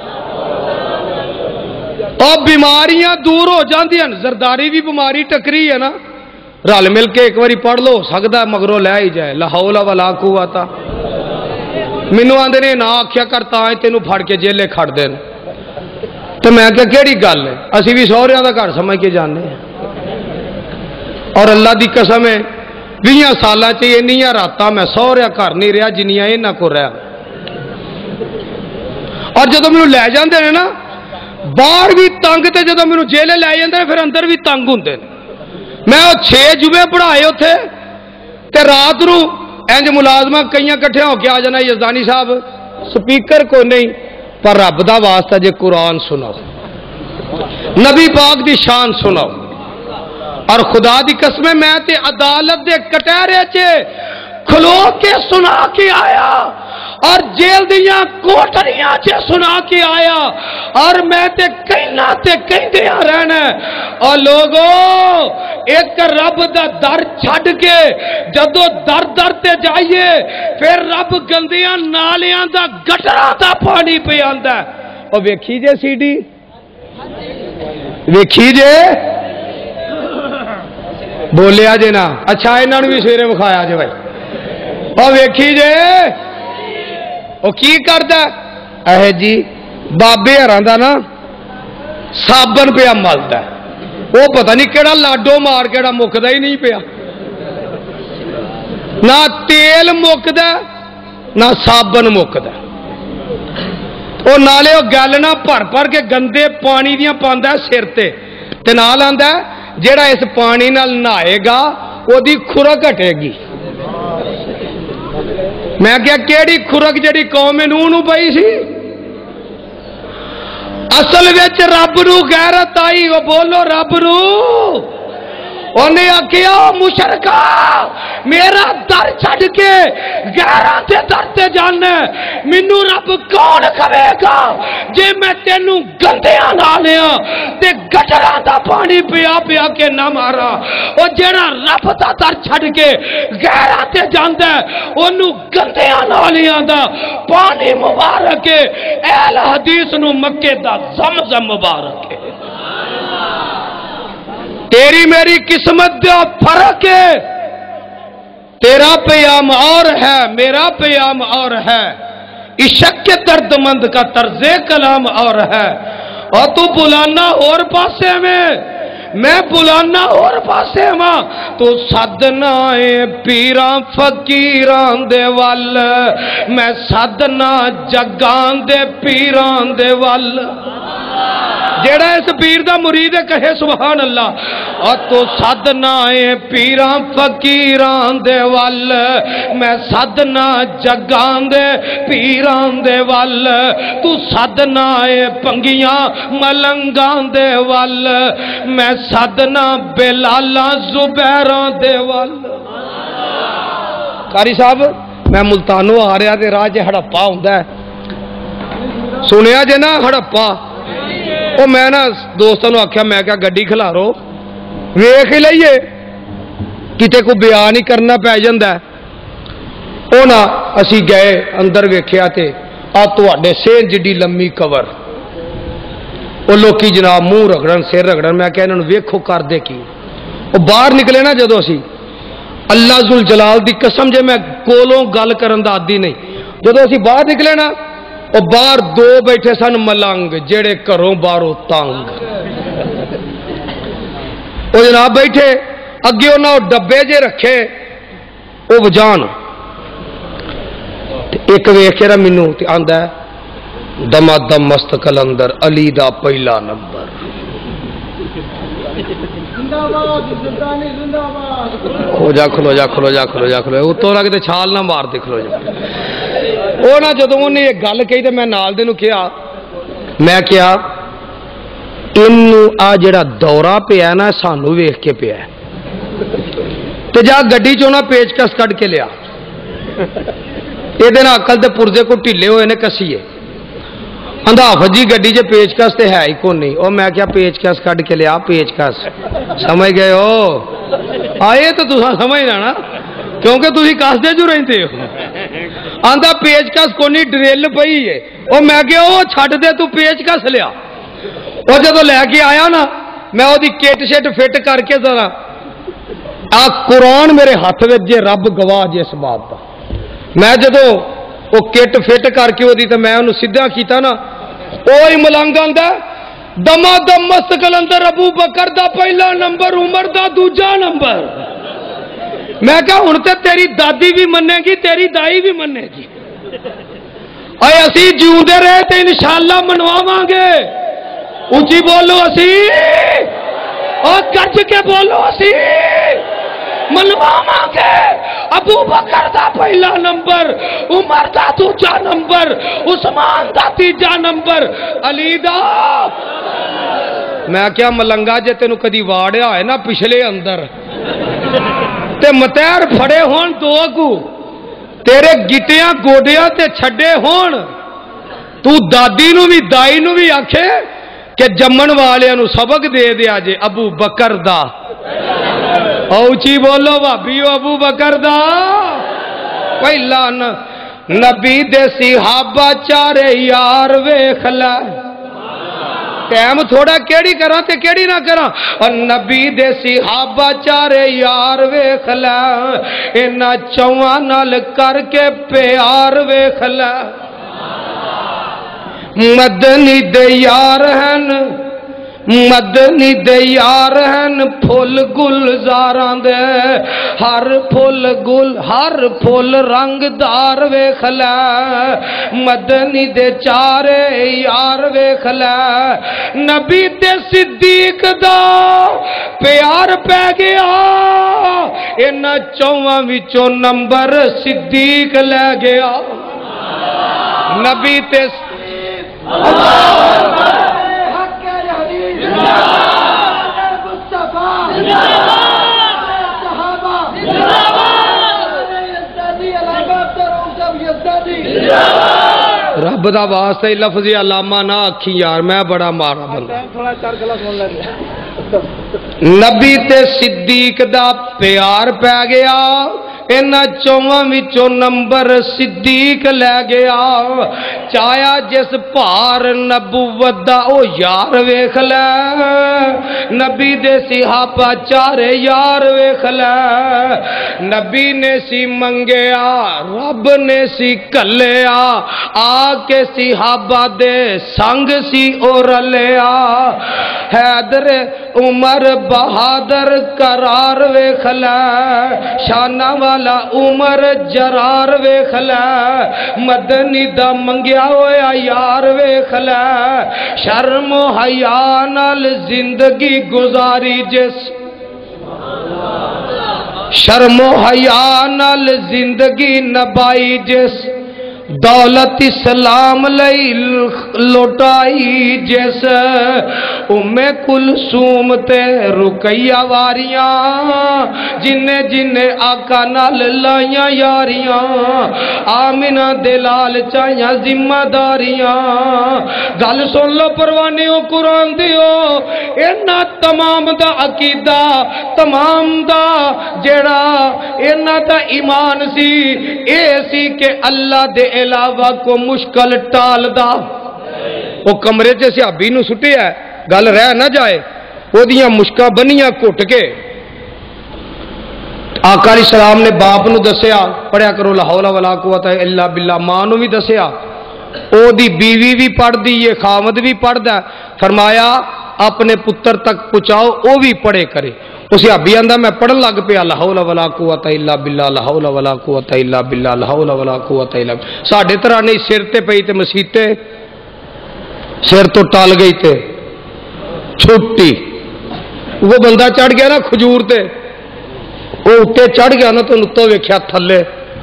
اور بیماریاں دور ہو جاندی ہیں زرداری بھی بیماری ٹکری ہے نا رل مل کے ایک واری پڑھ لو سکدا مگروں لے ہی جائے لا حول ولا قوت مینوں آندے نے نہ آکھیا کرتا ہے تینوں پھڑ کے جیلے کھڑ دین تو میں کہ کیڑی گل ہے اسی بھی سہریاں دا گھر سمجھ کے جانے ہیں اور اللہ دی قسم ہے بیاں سالاں چ انیاں راتاں میں سہریا گھر نہیں رہا جنیاں انہاں کو رہا اور جدوں مینوں لے جاندے نے نا باہر بھی تنگ تے جدوں مینوں جیلے لے جاندے نے پھر اندر بھی تنگ ہوندے نے میں وہ چھ جمعے پڑھائے اوتھے تے رات نو انج ملازمہ کئیاں کٹھے ہو کے آ جانا یزدانی صاحب سپیکر کو نہیں پر رب دا واسطہ جے قرآن سناؤ نبی پاک دی شان سناؤ اور خدا دی قسم میں تے عدالت دے کٹہرے چے کھلو کے سنا کے آیا اور جیل دیاں کوٹریاں چے سنا کے آیا اور میں تے کہنا تے کہندیاں رہنا اور لوگوں ایک رب دا در چھڑ کے جدو در در تے جائیے پھر رب گندیاں نالیاں دا گٹرا دا پانی پہ آندا ہے اور ویکھی جے سی ڈی ویکھی جے بولیا جے نا اچھا انہاں نوں بھی سویرے وکھایا جے بھائی اور ویکھی جے وہ کی کردا اے جی بابے ہراں دا نا صابن پیا ملدا وہ پتہ نہیں کیڑا لاڈو مار کیڑا مکدا ہی نہیں پیا نہ تیل مکدا نہ صابن مکدا وہ نالے وہ گل نہ بھر بھر کے گندے پانی دیاں پاندا سر تے تے نال آندا جیڑا اس پانی نال نہائے گا وہ دی خورک ہٹے گی میں کیا کیڑی خورک جڑی قوم نوح نو پئی سی اصل وچ رب نو غیرت آئی وہ بولو رب نو انہیں آکھیا مشرکا میرا در چھڑ کے غیراں تے در تے جانا مینوں رب کون کھوے گا جے میں تینوں گندیاں نالیاں تے گٹراں دا پانی پیا پیا کے نہ مارا او جڑا رب دا در چھڑ کے غیراں تے جاندا اونوں گندیاں نالیاں دا پانی مبارک اہل حدیث نو مکے دا زمزم مبارک ہے تیری میری قسمت دا فرق ہے تیرا پیام اور ہے میرا پیام اور ہے عشق کے درد مند کا طرز کلام اور ہے اور تو بلانا اور پاسے میں میں بلانا اور پاسے ماں تو سدنا پیران فقیران دے وال میں سدنا جگان دے پیران دے وال جیڑا اس پیر دا مرید کہے سبحان اللہ اور تو سدنا پیران فقیران دے وال میں سدنا جگان دے پیران دے وال تو سدنا پنگیاں ملنگان دے وال میں سدنا بلالا زبیران دے وال قاری صاحب میں ملتانوں آ رہا تے راہ چ ہڑپا ہوندا ہے سنیا جے نا ہڑپا وہ میں نا دوستوں نے آخیا میں کیا گڈی کھلارو ویخ ہی لئیے کتے کو بیان ہی کرنا پی جاندہ ہے وہ نا اسی گئے اندر ویکھیا تے آ تواڈے سین جڈی لمبی کور وہ لوکی جناب منہ رگڑن سر رگڑن میں کہا انہوں نے ویکھو کر دے کی وہ باہر نکلے نا جدو اسی اللہ ذل جلال دی قسم جے میں کولوں گل کرن دا عادی نہیں جدو اسی باہر نکلے نا وہ باہر دو بیٹھے سن ملنگ جڑے گھروں باہروں تنگ وہ جناب بیٹھے اگے انہاں وہ ڈبے جے رکھے وہ وجان ایک ویکھ کے مینوں تے آندا ہے دما دم مست کلندر علی دا پہلا نمبر کھلو جا کھلو جا کھلو جا کھلو جا کھلو اتوں نہ کتے چھال نہ مار دے کھلو جا وہ نہ جدوں انہیں یہ گل کہی تے میں نال دے نوں کہیا میں کیا اینوں آ جڑا دورہ پیا نا سانوں ویکھ کے پیا تے جا گڈی چوں نہ پیچکس کڈ کے لیا یہ عقل دے پرزے کو ٹھلے ہوئے نے کسیے آندا حافظ جی گڈی چ پیچکس تے ہے ہی کو نہیں او میں کیا پیچکس کڈ کے لیا پیچکس سمجھ گئے ہو آئے تو تساں سمجھ لینا کیونکہ تسی کسدے جو رہندے ہو آندا پیچکس کو نہیں ڈرل پئی ہے او میں کیا او چھڈ دے تو پیچکس لیا او جدوں لے کے آیا نا میں او دی کٹ شٹ فٹ کر کے ذرا آ قرآن میرے ہاتھ وچ جے رب گواہ جے اس بات دا میں جدوں وہ کٹ فٹ کر کے وہ دی تو میں انہوں سیدھا کیتا نا اوہی ملنگ آندا دما دم مست کلندر ابو بکر دا پہلا نمبر عمر دا دوجا نمبر میں کہا ہن تے تیری دادی بھی منے گی تیری دائی بھی منے گی اے اسی جیوندے رہے تے انشاءاللہ منواواں گے اونچی بولو اسی اور گرج کے بولو اسی منواواں گے ابو بکر دا پہلا نمبر عمر دا دوجا نمبر عثمان دا تیجا نمبر علی دا میں کیا ملنگا جے تینوں کدی واڑیا ہے نا پچھلے اندر تے متیر پھڑے ہون دو کو تیرے گٹیاں گوڈیاں تے چھڈے ہون تو دادی نو بھی دائی نو بھی آکھے کہ جمن والے نو سبق دے دیا جے ابو بکر دا اوچی بولو بھابیو ابو بکر دا پہلا نبی دے صحابہ چارے یار ویکھ لے ٹائم تھوڑا کیڑی کراں تے کیڑی نہ کراں اور نبی دے صحابہ چارے یار ویکھ لے انہاں چواں نال کر کے پیار ویکھ لے مدنی دے یار ہن مدنی دے یار ہن پھول گلزاراں دے ہر پھول گل ہر پھول رنگ دار ویکھ لے مدنی دے چارے یار ویکھ لے نبی تے صدیق دا پیار پہ گیا انہاں چواں وچوں نمبر صدیق لے گیا نبی تے رب دا واسطے لفظ علامہ نہ آکھی یار میں بڑا مارا بندہ نبی تے صدیق دا پیار پہ گیا انہاں چواں وچوں نمبر صدیق لے گیا چایا جس پار نبوت دا او یار ویکھ لے نبی دے صحابہ چارے یار ویکھ لے نبی نے سی منگیا رب نے سی کلیا آ کے صحابہ دے سنگ سی او رلیا حیدر عمر بہادر قرار ویکھ لے شانہ والا عمر جرار ویکھ لے مدنی دا منگیا ہویا یار ویکھ لے شرم و حیا نال زندگی گزاری جس شرم و حیا نال زندگی نبائی جس دولت اسلام لئی لوٹائی جس ام کلثوم تے رقیہ واریاں جنہیں جنہیں آقا نال لائیاں یاریاں آمنہ دلال چاہیاں ذمہ داریاں گل سن لو پروانیوں قرآن دیو اینا تمام دا عقیدہ تمام دا جڑا اینا دا ایمان سی اے سی کہ اللہ دے علاوہ کو مشکل ٹال دا وہ کمرے چے صحابی نو سٹے ہے گل رہ نہ جائے وہ دیاں مشکا بنیاں کٹ کے آقا علیہ السلام نے باپ نو دسیا پڑھیا کرو لا حول ولا قوت الا باللہ، ماں نو بھی دسیا، او دی بیوی بھی پڑھ دی یہ خامد بھی پڑھ دا، فرمایا اپنے پتر تک پہنچاؤ او بھی پڑھے کرے۔ اس صحابی آندا میں پڑھن لگ پیا لا حول ولا قوت الا باللہ لا حول ولا قوت الا باللہ لا حول ولا قوت الا باللہ۔ ساڈے طرح نہیں سر تے پئی تے مسیتے سر تو ٹال گئی تے چھٹی، وہ بندہ چڑھ گیا نا کھجور تے وہ اتنے چڑھ گیا نا تو اتوں ویکھیا تھلے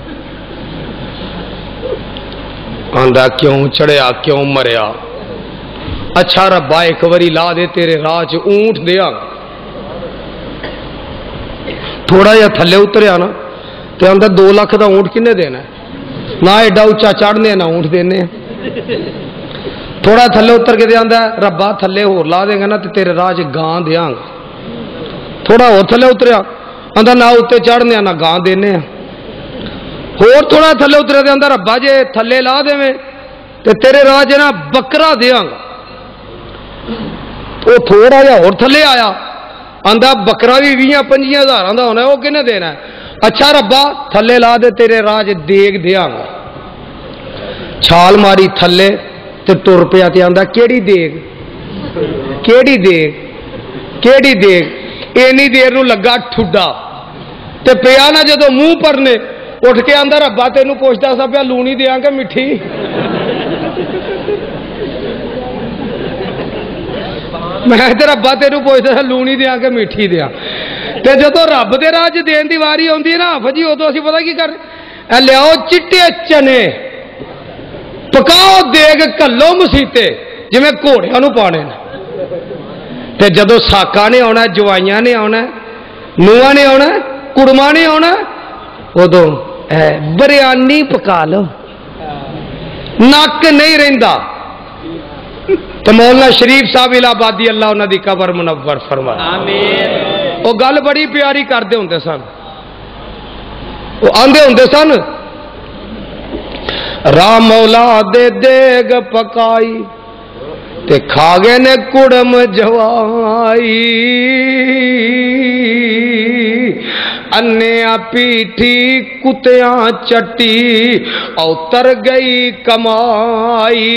آندا کیوں چڑھیا کیوں مریا؟ اچھا ربا ایک واری لا دے تیرے راہ چ اونٹ دیا، تھوڑا جہا تھلے اتریا نا تو آندا دو لاکھ دا اونٹ کنے دینا ہے، نہ ایڈا اچا چڑھنے نہ اونٹ دینے، تھوڑا تھلے اتر کے دے آندا ربا تھلے ہور لا دیں گا نا تو تیرے راہ چ گاں دیاں گا، تھوڑا اور تھلے اتریا آندا نہ اتنے چڑھنے نہ گاں دینے، ہور تھوڑا تھلے اتریا دے آندا ربا جے تھلے لا دیں تو تیرے راہ چ نا بکرا دیاں گا، وہ تھوڑا جہا اور تھلے آیا آندا بکرا بھی بھی پنجیاں ہزار کا ہونا ہے وہ کنے دینا ہے؟ اچھا ربا تھلے لا دے تیرے راج دیگ دیا گا، چھال ماری تھلے تے ٹر پیا تے آندا کیڑی دیگ کیڑی دیگ کیڑی دیگ، اینی دیر نو لگا ٹھڈا تے پیا نا جدو منہ پرنے اٹھ کے آندا ربا تینوں پوچھتا سا پیا لونی دیاں کہ مٹھی؟ میں تے ربا تینوں پوچھتا سا لونی دیاں کہ میٹھی دیاں، تے جدو رب دے راج دین دی واری آندی ہے نا فجی ادو اسی پتہ کی کر اے لیاؤ چٹے چنے پکاؤ دیگ کلو مسیتے جویں گھوڑیاں نو پانے نے، تے جدو ساکاں نے آنا جوائیاں نے آنا نواں نے آنا کڑما نے آنا ادو اے بریانی پکا لو نک نہیں رہندا۔ تو مولانا شریف صاحب الہ آبادی اللہ انہاں دی قبر منور فرمائے آمین، وہ گل بڑی پیاری کرتے ہوندے سن، وہ آندے ہوندے سن راہ مولا دے دیگ پکائی تے کھا گئے نے کڑم جوائی، انیا پیٹھی کتیاں چٹی اوتر گئی کمائی،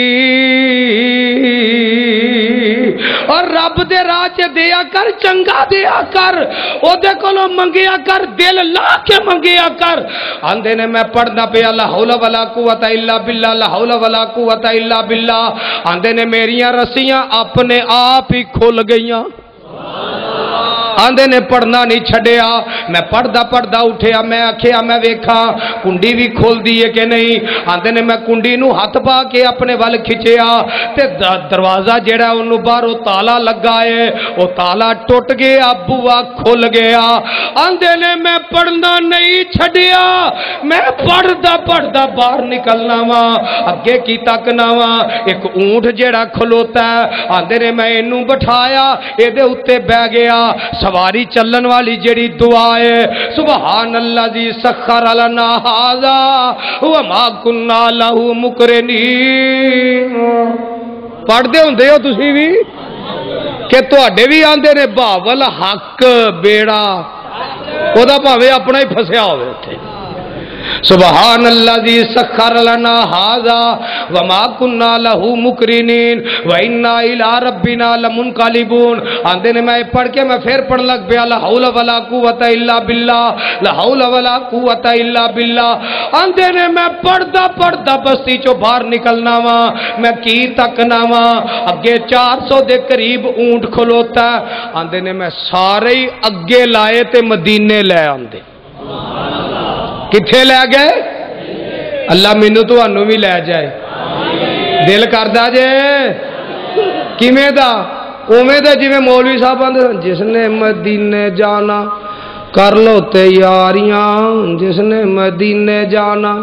اور رب دے راہ چ دیا کر چنگا دیا کر او دے کولوں منگیا کر دل لا کے منگیا کر۔ آندے نے میں پڑھدا پیا لا حول ولا قوت الا باللہ لا حول ولا قوت الا باللہ، آندے نے میریاں رسیاں اپنے آپ ہی کھل گئیاں، آندے نے پڑھنا نہیں چھڑیا، میں پڑھدا پڑھدا اٹھیا میں آکھیا میں ویکھا کنڈی بھی کھول دی ہے کہ نہیں، آندے نے میں کنڈی نو ہاتھ پا کے اپنے ول کھچیا تے دروازہ جڑا اونوں باہروں تالا لگا ہے او تالا ٹوٹ گیا بوا کھل گیا، آندے نے میں پڑھنا نہیں چھڑیا، میں پڑھدا پڑھدا باہر نکلنا وا اگے کی تکنا وا ایک اونٹ جڑا کھلوتا ہے، آندے نے میں اینوں بٹھایا اے دے اوتے بیٹھ گیا، سواری چلن والی جڑی دعا ہے سبحان الذی سخر لنا ھذا وما كنا له مقرنین، پڑھ دے ہوندے ہو تسی بھی کہ تواڈے بھی آندے نے باول حق بیڑا او دا بھاوے اپنا ہی پھسیا ہوئے اتھے، سبحان الذی سخر لنا ھذا وما كنا له مقرنین وانا الى ربنا لمنقلبون، آندے نے میں پڑھ کے میں پھر پڑھ لگ پیا لا حول ولا قوت الا باللہ لا حول ولا قوت الا باللہ، آندے نے میں پڑھدا پڑھدا بستی چوں باہر نکلنا وا میں کی تکنا وا اگے چار سو دے قریب اونٹ کھلوتا، آندے نے میں سارے ہی اگے لائے تے مدینے لے آندے، کتھے لے گئے؟ اللہ مینو تانوں بھی لے جائے دل کردا جے کیویں دا اوویں دا جویں مولوی صاحب آندے جس نے مدینے جانا کر لو تیاریاں جس نے مدینے جانا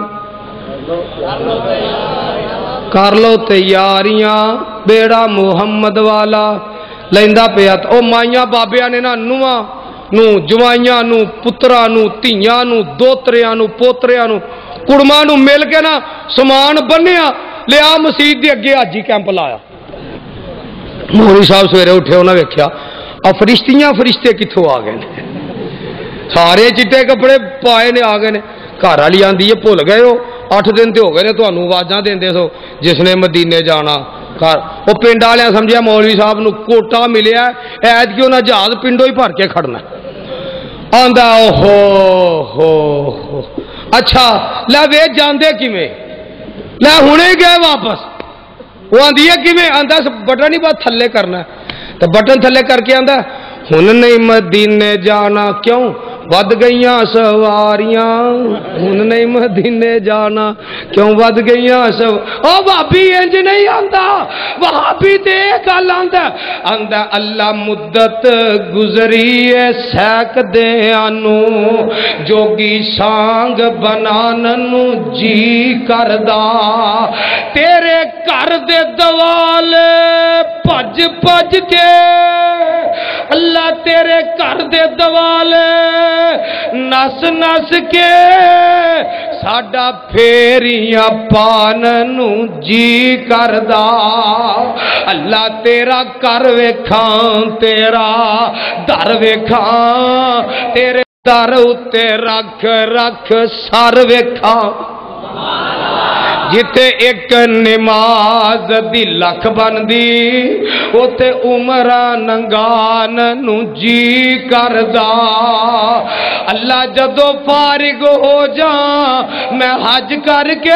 کر لو تیاریاں بیڑا محمد والا لیندا پیا او مائیاں بابیاں نے نا نواں نو جوائیاں نو پتراں نو دھیاں نو دوتریاں نو پوتریاں نو کڑماں نو مل کے نا سامان بنیا لیا مسجد دے اگے حاجی کیمپ لایا مولوی صاحب سویرے اٹھے انہاں ویکھیا آ فرشتیاں فرشتے کتھوں آ گئے نے سارے چٹے کپڑے پائے نے آ گئے نے گھر والی آندی ہے بھول گئے ہو اٹھ دن تے ہو گئے نے تانوں آوازاں دیندے سو جس نے مدینے جانا گھر وہ پنڈ والے سمجھیا مولوی صاحب نو کوٹا ملیا ایت کیوں نہ جہاز پنڈوں ہی بھر کے کھڑنا آندا اوہو ہو ہو اچھا لے وے جاندے کیویں لے ہنے گئے واپس وہ آندی ہے کیویں آندا بٹن ہی بس تھلے کرنا تو بٹن تھلے کر کے آندا ہن نہیں مدینے جانا کیوں ود گئیاں سواریاں ہن نہیں مدینے جانا کیوں ود گئیاں سو او بھابی انج نہیں آندا وہابی تے گل آندا آندا اللہ مدت گزری ہے سیک دیاں نو جوگی سانگ بنانن نو جی کردا تیرے گھر دے دوالے بھج بھج کے اللہ تیرے گھر دے دوالے نس نس کے ساڈا پھیریاں پاننو جی کردا اللہ تیرا کر ویکھاں تیرا در ویکھاں تیرے در اتے رکھ رکھ سر ویکھاں جتے ایک نماز دی لکھ بندی اوتے عمرہ ننگان نو جی کردا اللہ جدو فارغ ہو جا میں حج کر کے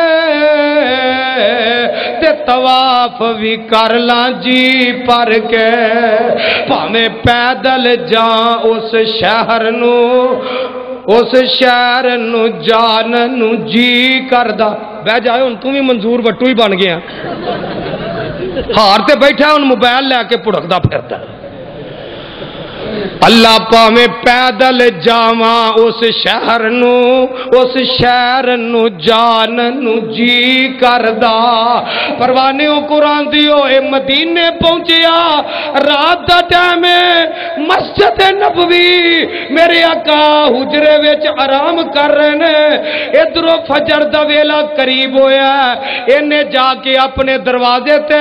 تے طواف بھی کر لاں جی پر کے پاویں پیدل جاں اس شہر نو اس شہر نو جان نو جی کردا بہ جائے ہن تو بھی منظور وٹو ہی بن گیا ہار تے بیٹھا ہن موبائل لے کے پڑکدا پھردا اللہ پاویں پیدل جاواں اس شہر نو اس شہر نو جان نو جی کردا پروانے قرآن دیو اے مدینے پہنچیا رات دا ٹائم مسجد نبوی میرے آقا حجرے وچ آرام کر رہے نے ادھروں فجر دا ویلا قریب ہویا اینے جا کے اپنے دروازے تے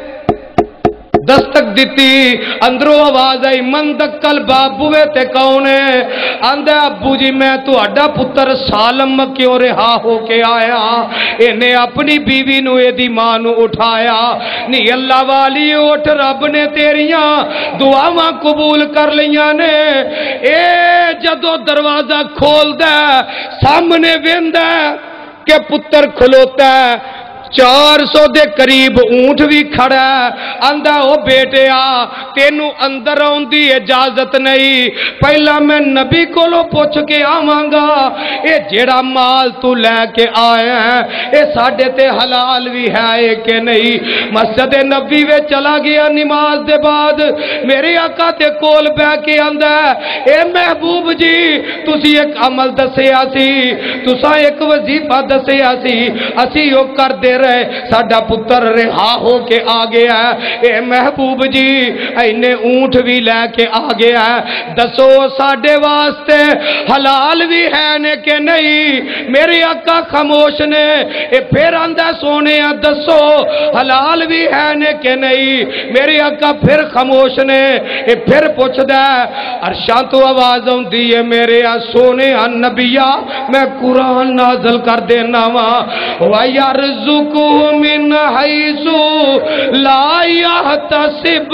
دستک دیتی اندروں آواز آئی من دکل بابوے تے کونے آندہ ابو جی میں تو اڈا پتر سالم کیوں رہا ہو کے آیا انہیں اپنی بیوی نو ایدی ماں نو اٹھایا نی اللہ والی اٹھ رب نے تیریاں دعاواں قبول کر لیاں نے اے جدو دروازہ کھول دے سامنے ویند ہے کہ پتر کھلوتا ہے چار سو دے قریب اونٹ بھی کھڑا آندا او بیٹیا تینوں اندر آندی اجازت نہیں پہلا میں نبی کولو پوچھ کے آواں گا اے جیڑا مال تو لے کے آیا ہے اے ساڈے تے حلال بھی ہے کہ نہیں مسجد نبی وچ چلا گیا نماز دے بعد میرے آقا تے کول بیٹھ کے آندا اے محبوب جی تسی ایک عمل دسیا سی تساں ایک وظیفہ دسیا سی اسی او کر دے رہے ساڈا پتر رہا ہو کے آ گیا ہے اے محبوب جی اینے اونٹ بھی لے کے آ گیا ہے دسو ساڈے واسطے حلال بھی ہے نے کہ نہیں میرے آقا خاموش نے اے پھر آندا سونے دسو حلال بھی ہے نے کہ نہیں میرے آقا پھر خاموش نے اے پھر پوچھدا عرشاں تو آواز آندی ہے میرے آ سونے نبیا میں قرآن نازل کر دینا وا وَيَرْزُقُ من حيث لا يحتسب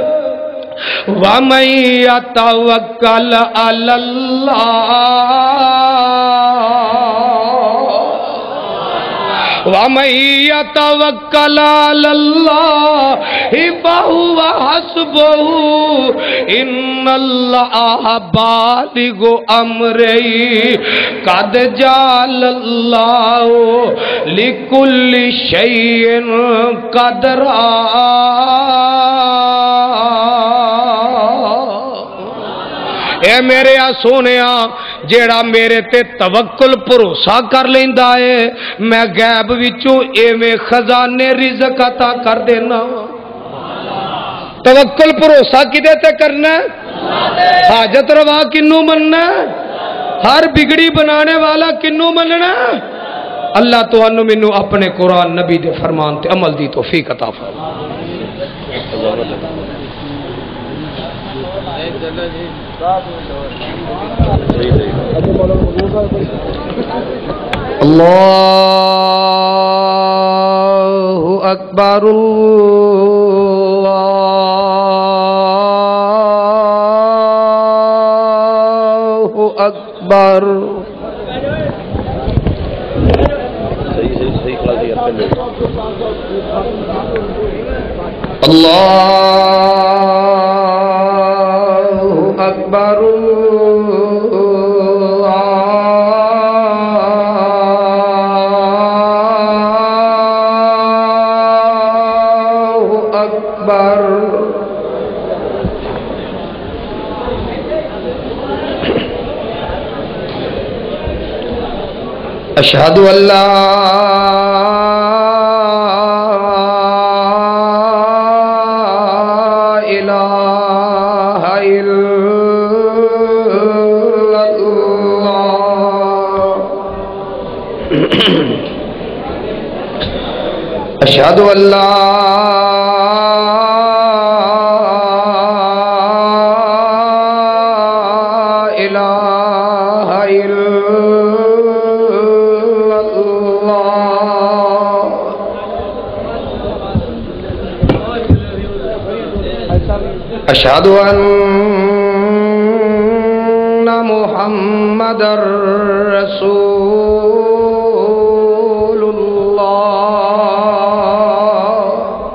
ومن يتوكل على الله وَمَن يَتَوَكَّلْ عَلَى اللَّهِ فَهُوَ حَسْبُهُ إِنَّ اللَّهَ بَالِغُ أَمْرِهِ قَدْ جَعَلَ اللَّهُ لِكُلِّ شَيْءٍ قَدْرًا۔ اے میرے آ سونیا جیڑا میرے تے توکل بھروسہ کر لیندا ہے میں غیب وچوں ایویں خزانے رزق عطا کر دینا۔ توکل بھروسہ کدے تے کرنا ہے؟ حاجت روا کنوں مننا ہے؟ ہر بگڑی بنانے والا کنوں مننا ہے؟ اللہ تو انو منو اپنے قرآن نبی دے فرمان تے عمل دی توفیق عطا فرمائے۔ اللہ اکبر اللہ اکبر۔ اللہ اکبر اللہ اکبر۔ اشہد ان لا اشہد ان لا الہ الا اللہ۔ اشہد ان محمد رسول اللہ۔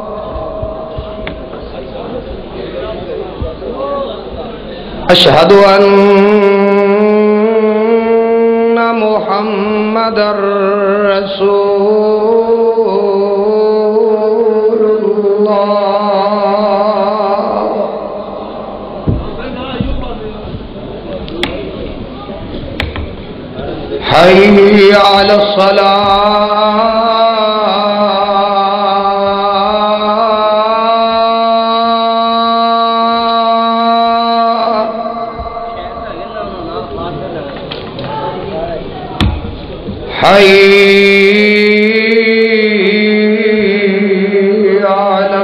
اشہد ان محمد رسول اللہ۔ حی علی الصلاۃ۔ حی علی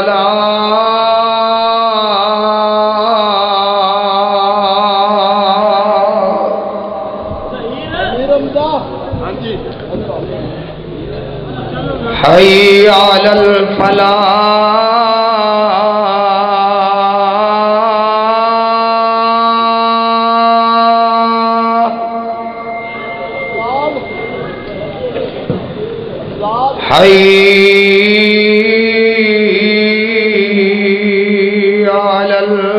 الصلاۃ۔ حی علی الفلاح۔ حی علی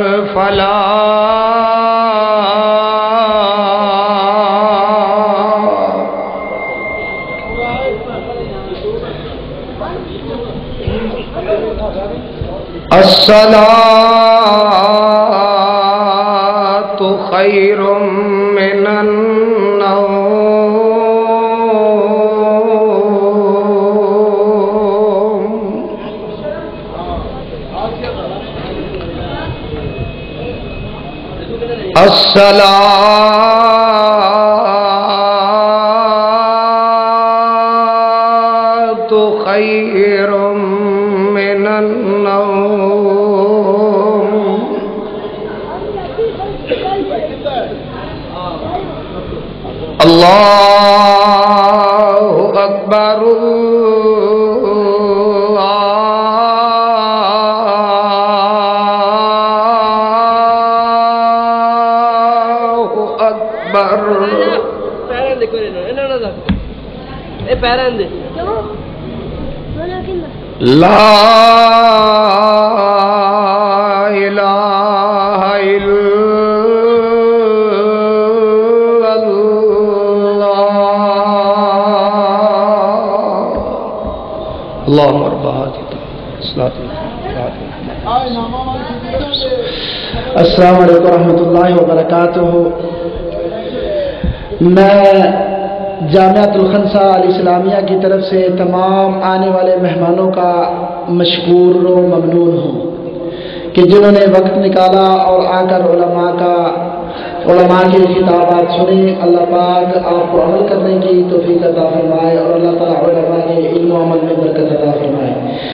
الفلاح۔ الصلاۃ خیر من النوم۔ الصلاۃ خیر من النوم۔ اللہ اکبر اللہ اکبر۔ پیران دے کوئی نہ، انہاں نہ اے پیران دے لا الہ الا اللہ اللہم رب هذه السلام علیکم ورحمۃ اللہ وبرکاتہ. میں جامعۃ الخنسا الاسلامیہ کی طرف سے تمام آنے والے مہمانوں کا مشکور و ممنون ہوں کہ جنہوں نے وقت نکالا اور آ کر علماء کا علماء کی خطابات سنی. اللہ پاک آپ کو عمل کرنے کی توفیق عطا فرمائے اور اللہ تعالیٰ علماء کے علم و عمل میں برکت عطا فرمائے.